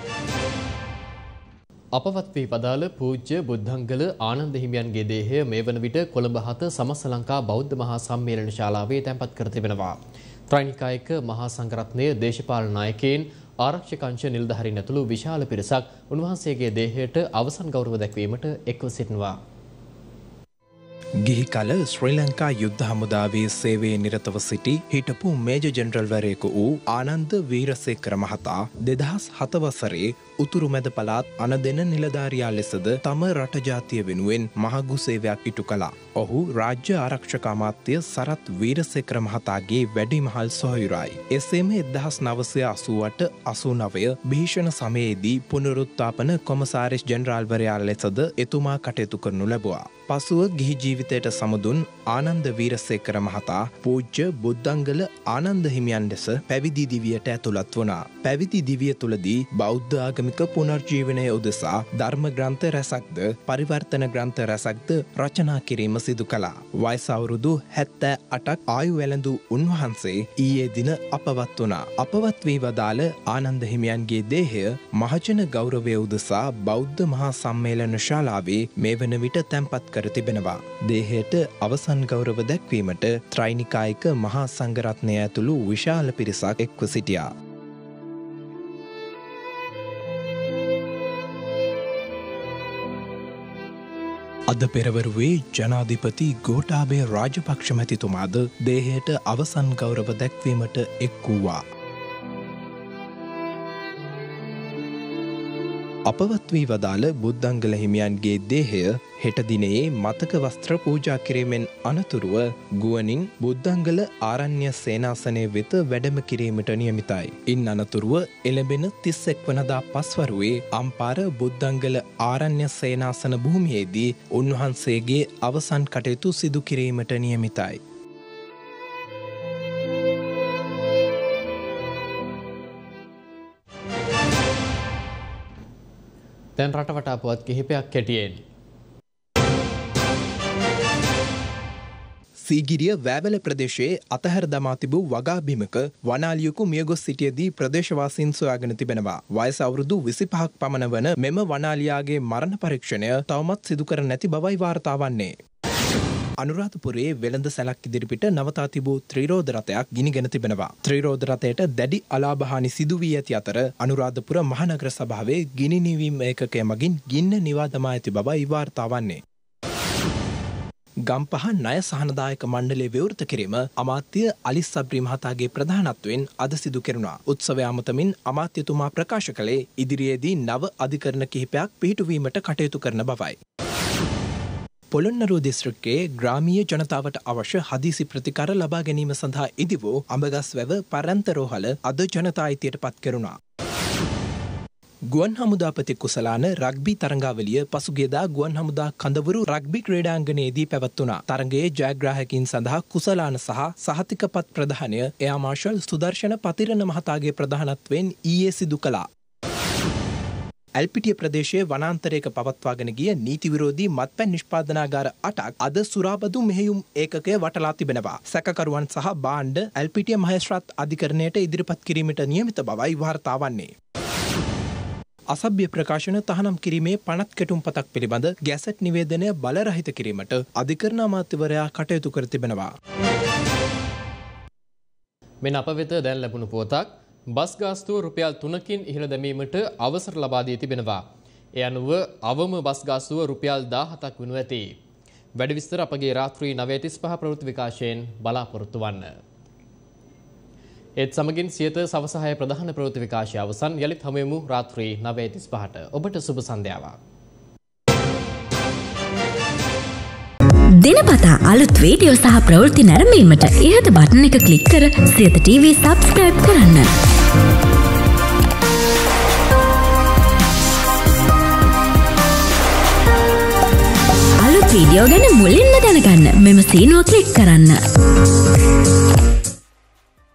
අපවත් වී පදාළ පූජ්‍ය බුද්ධංගල ආනන්ද හිමියන්ගේ දේහය මේ වන විට කොළඹ 7 සමස්ත ලංකා බෞද්ධ මහා සම්මේලන ශාලාවේ තැන්පත් කර තිබෙනවා. ත්‍රෛනිකායක මහා සංඝරත්නය දේශපාලන නායකයින් ආරක්ෂක අංශ නිලධාරීන් ඇතුළු විශාල පිරිසක් උන්වහන්සේගේ දේහයට අවසන් ගෞරව දැක්වීමට එක්ව සිටිනවා. ගිහි කල ශ්‍රී ලංකා යුද්ධ හමුදාවේ සේවයේ නිරතව සිටි හිටපු මේජර් ජෙනරල්වරයෙකු වූ ආනන්ද වීරසේකර මහතා 2007 වසරේ උතුරු මැද පළාත් අනදෙන නිලධාරියා ලෙසද තම රට ජාතිය වෙනුවෙන් මහඟු සේවයක් ඉටු කළා. ඔහු රාජ්‍ය ආරක්ෂක අමාත්‍ය සරත් වීරසේකර මහතාගේ වැඩිමහල් සොහොයුරයි. එසේම 1988-89 භීෂණ සමයේදී පුනරුත්ථාපන කොමසාරිස් ජෙනරාල්වරයා ලෙසද එතුමා කටයුතු කරනු ලැබුවා. පසුව ගිහි ජීවිතයට සමුදුන් ආනන්ද වීරසේකර මහතා පූජ්‍ය බුද්ධංගල ආනන්ද හිමියන් ලෙස පැවිදි දිවියට ඇතුළත් වුණා. පැවිදි දිවිය තුලදී බෞද්ධ ආගමික පුනර්ජීවනය උදෙසා ධර්ම ග්‍රන්ථ රැසක්ද පරිවර්තන ග්‍රන්ථ රැසක්ද රචනා කිරීම සිදු කළා. වයස අවුරුදු 78ක් ආයු වැළඳු උන්වහන්සේ ඊයේ දින අපවත් වුණා. අපවත් වී වදාළ ආනන්ද හිමියන්ගේ දේහය මහජන ගෞරවය උදෙසා බෞද්ධ මහා සම්මේලන ශාලාවේ මේ වන විට තැන්පත් කර තිබෙනවා. දේහයට අවසන් ගෞරව දැක්වීමට ත්‍රෛනිකායක මහා සංඝරත්නය ඇතුළු විශාල පිරිසක් එක්ව සිටියා. අද පෙරවරුවේ ජනාධිපති ගෝඨාභය රාජපක්ෂ මැතිතුමාද දේහයට අවසන් ගෞරව දැක්වීමට එක් වූවා. අපවත් වී වදාළ බුද්ධංගල හිමියන්ගේ දේහය හෙට දිනයේ මතක වස්ත්‍ර පූජා කිරීමෙන් අනතුරුව ගුවනින් බුද්ධංගල ආරණ්‍ය සේනාසනය වෙත වැඩම කිරීමට නියමිතයි. ඉන් අනතුරුව එළඹෙන 31 වනදා පස්වරුවේ අම්පාර බුද්ධංගල ආරණ්‍ය සේනාසන භූමියේදී උන්වහන්සේගේ අවසන් කටයුතු සිදු කිරීමට නියමිතයි. දැන් රටවටා පුවත් කිහිපයක් කෙටියෙන්. සීගිරිය වැවල ප්‍රදේශයේ අතහැර දමා තිබූ වගා බිමක වනාලියෙකු මියගොස් සිටියේදී ප්‍රදේශවාසීන් සොයාගෙන තිබෙනවා. වයස අවුරුදු 25ක් පමණ වන මෙම වනාලියාගේ මරණ පරීක්ෂණය තවමත් සිදු කර නැති බවයි වාර්තා වන්නේ. අනුරාධපුරයේ වෙළඳ සැලක් ඉදිරිපිට නවතා තිබූ ත්‍රිරෝධ රථයක් ගිනිගෙන තිබෙනවා. ත්‍රිරෝධ රථයට දැඩි අලාභහානි සිදු වී ඇති අතර අනුරාධපුර මහනගර සභාවේ ගිනි නිවීම ඒකකය මගින් ගින්න නිවා දමා ඇති බවයි වාර්තා වන්නේ. ගම්පහ ණය සහනදායක මණ්ඩලයේ විවෘත කිරීම අමාත්‍ය අලිස් සබ්රි මහතාගේ ප්‍රධානත්වයෙන් අද සිදු කෙරුණා. උත්සවය අමතමින් අමාත්‍යතුමා ප්‍රකාශ කළේ ඉදිරියේදී නව අධිකරණ කිහිපයක් පිහිටුවීමට කටයුතු කරන බවයි. පොළොන්නරුව දිස්ත්‍රික්කයේ ග්‍රාමීය ජනතාවට අවශ්‍ය හදිසි ප්‍රතිකාර ලබා ගැනීම සඳහා ඉදි වූ අඹගස්වැව පරන්ත රෝහල අද ජනතා අයිතියට පත් කෙරුණා. ගුවන් හමුදාපති කුසලාන රග්බි තරඟාවලිය පසුගියදා ගුවන් හමුදා කඳවුරු රග්බි ක්‍රීඩාංගණයේදී පැවැත්වුණා. තරඟයේ ජයග්‍රාහකයින් සඳහා කුසලාන සහ සහතිකපත් ප්‍රධානය එයා මාර්ෂල් සුදර්ශන පතිරණ මහතාගේ ප්‍රධානත්වයෙන් ඊයේ සිදු කළා. ඇල්පිටිය ප්‍රදේශයේ වනාන්තරයක පවත්වාගෙන ගිය නීති විරෝධී මත්පැන් නිෂ්පාදනාගාර 8ක් අද සුරාබදු මෙහෙයුම් ඒකකය වටලා තිබෙනවා. සැකකරුවන් සහ භාණ්ඩ ඇල්පිටිය මහේස්ත්‍රාත් අධිකරණයට ඉදිරිපත් කිරීමට නියමිත බවයි වාර්තා වන්නේ. අසභ්‍ය ප්‍රකාශන තහනම් කිරීමේ පනත් කෙටුම්පතක් පිළිබඳ ගැසට් නිවේදනය බලරහිත කිරීමට අධිකරණ අමාත්‍යවරයා කටයුතු කර තිබෙනවා. මෙන්න අප වෙත දැන් ලැබුණු පුවතක්. බස් ගාස්තුව රුපියල් 3කින් ඉහළ දැමීමට අවසර ලබා දී තිබෙනවා. ඒ අනුව අවම බස් ගාස්තුව රුපියල් 17ක් වනු ඇති. වැඩි විස්තර අපගේ රාත්‍රී 9:35 ප්‍රවෘත්ති විකාශයෙන් බලාපොරොත්තු වන්න. ඒත් සමගින් සියත සවස 6 ප්‍රධාන ප්‍රවෘත්ති විකාශය අවසන්. යලිත් හමුවෙමු රාත්‍රී 9:35ට. ඔබට සුබ සන්ධ්‍යාවක්. දිනපතා අලුත් වීඩියෝ සහ ප්‍රවෘත්ති නැරඹීමට ඉහත බටන් එක ක්ලික් කර සියත TV subscribe කරන්න. අලුත් වීඩියෝ ගැන මුලින්ම දැනගන්න මෙම සීනුව ක්ලික් කරන්න.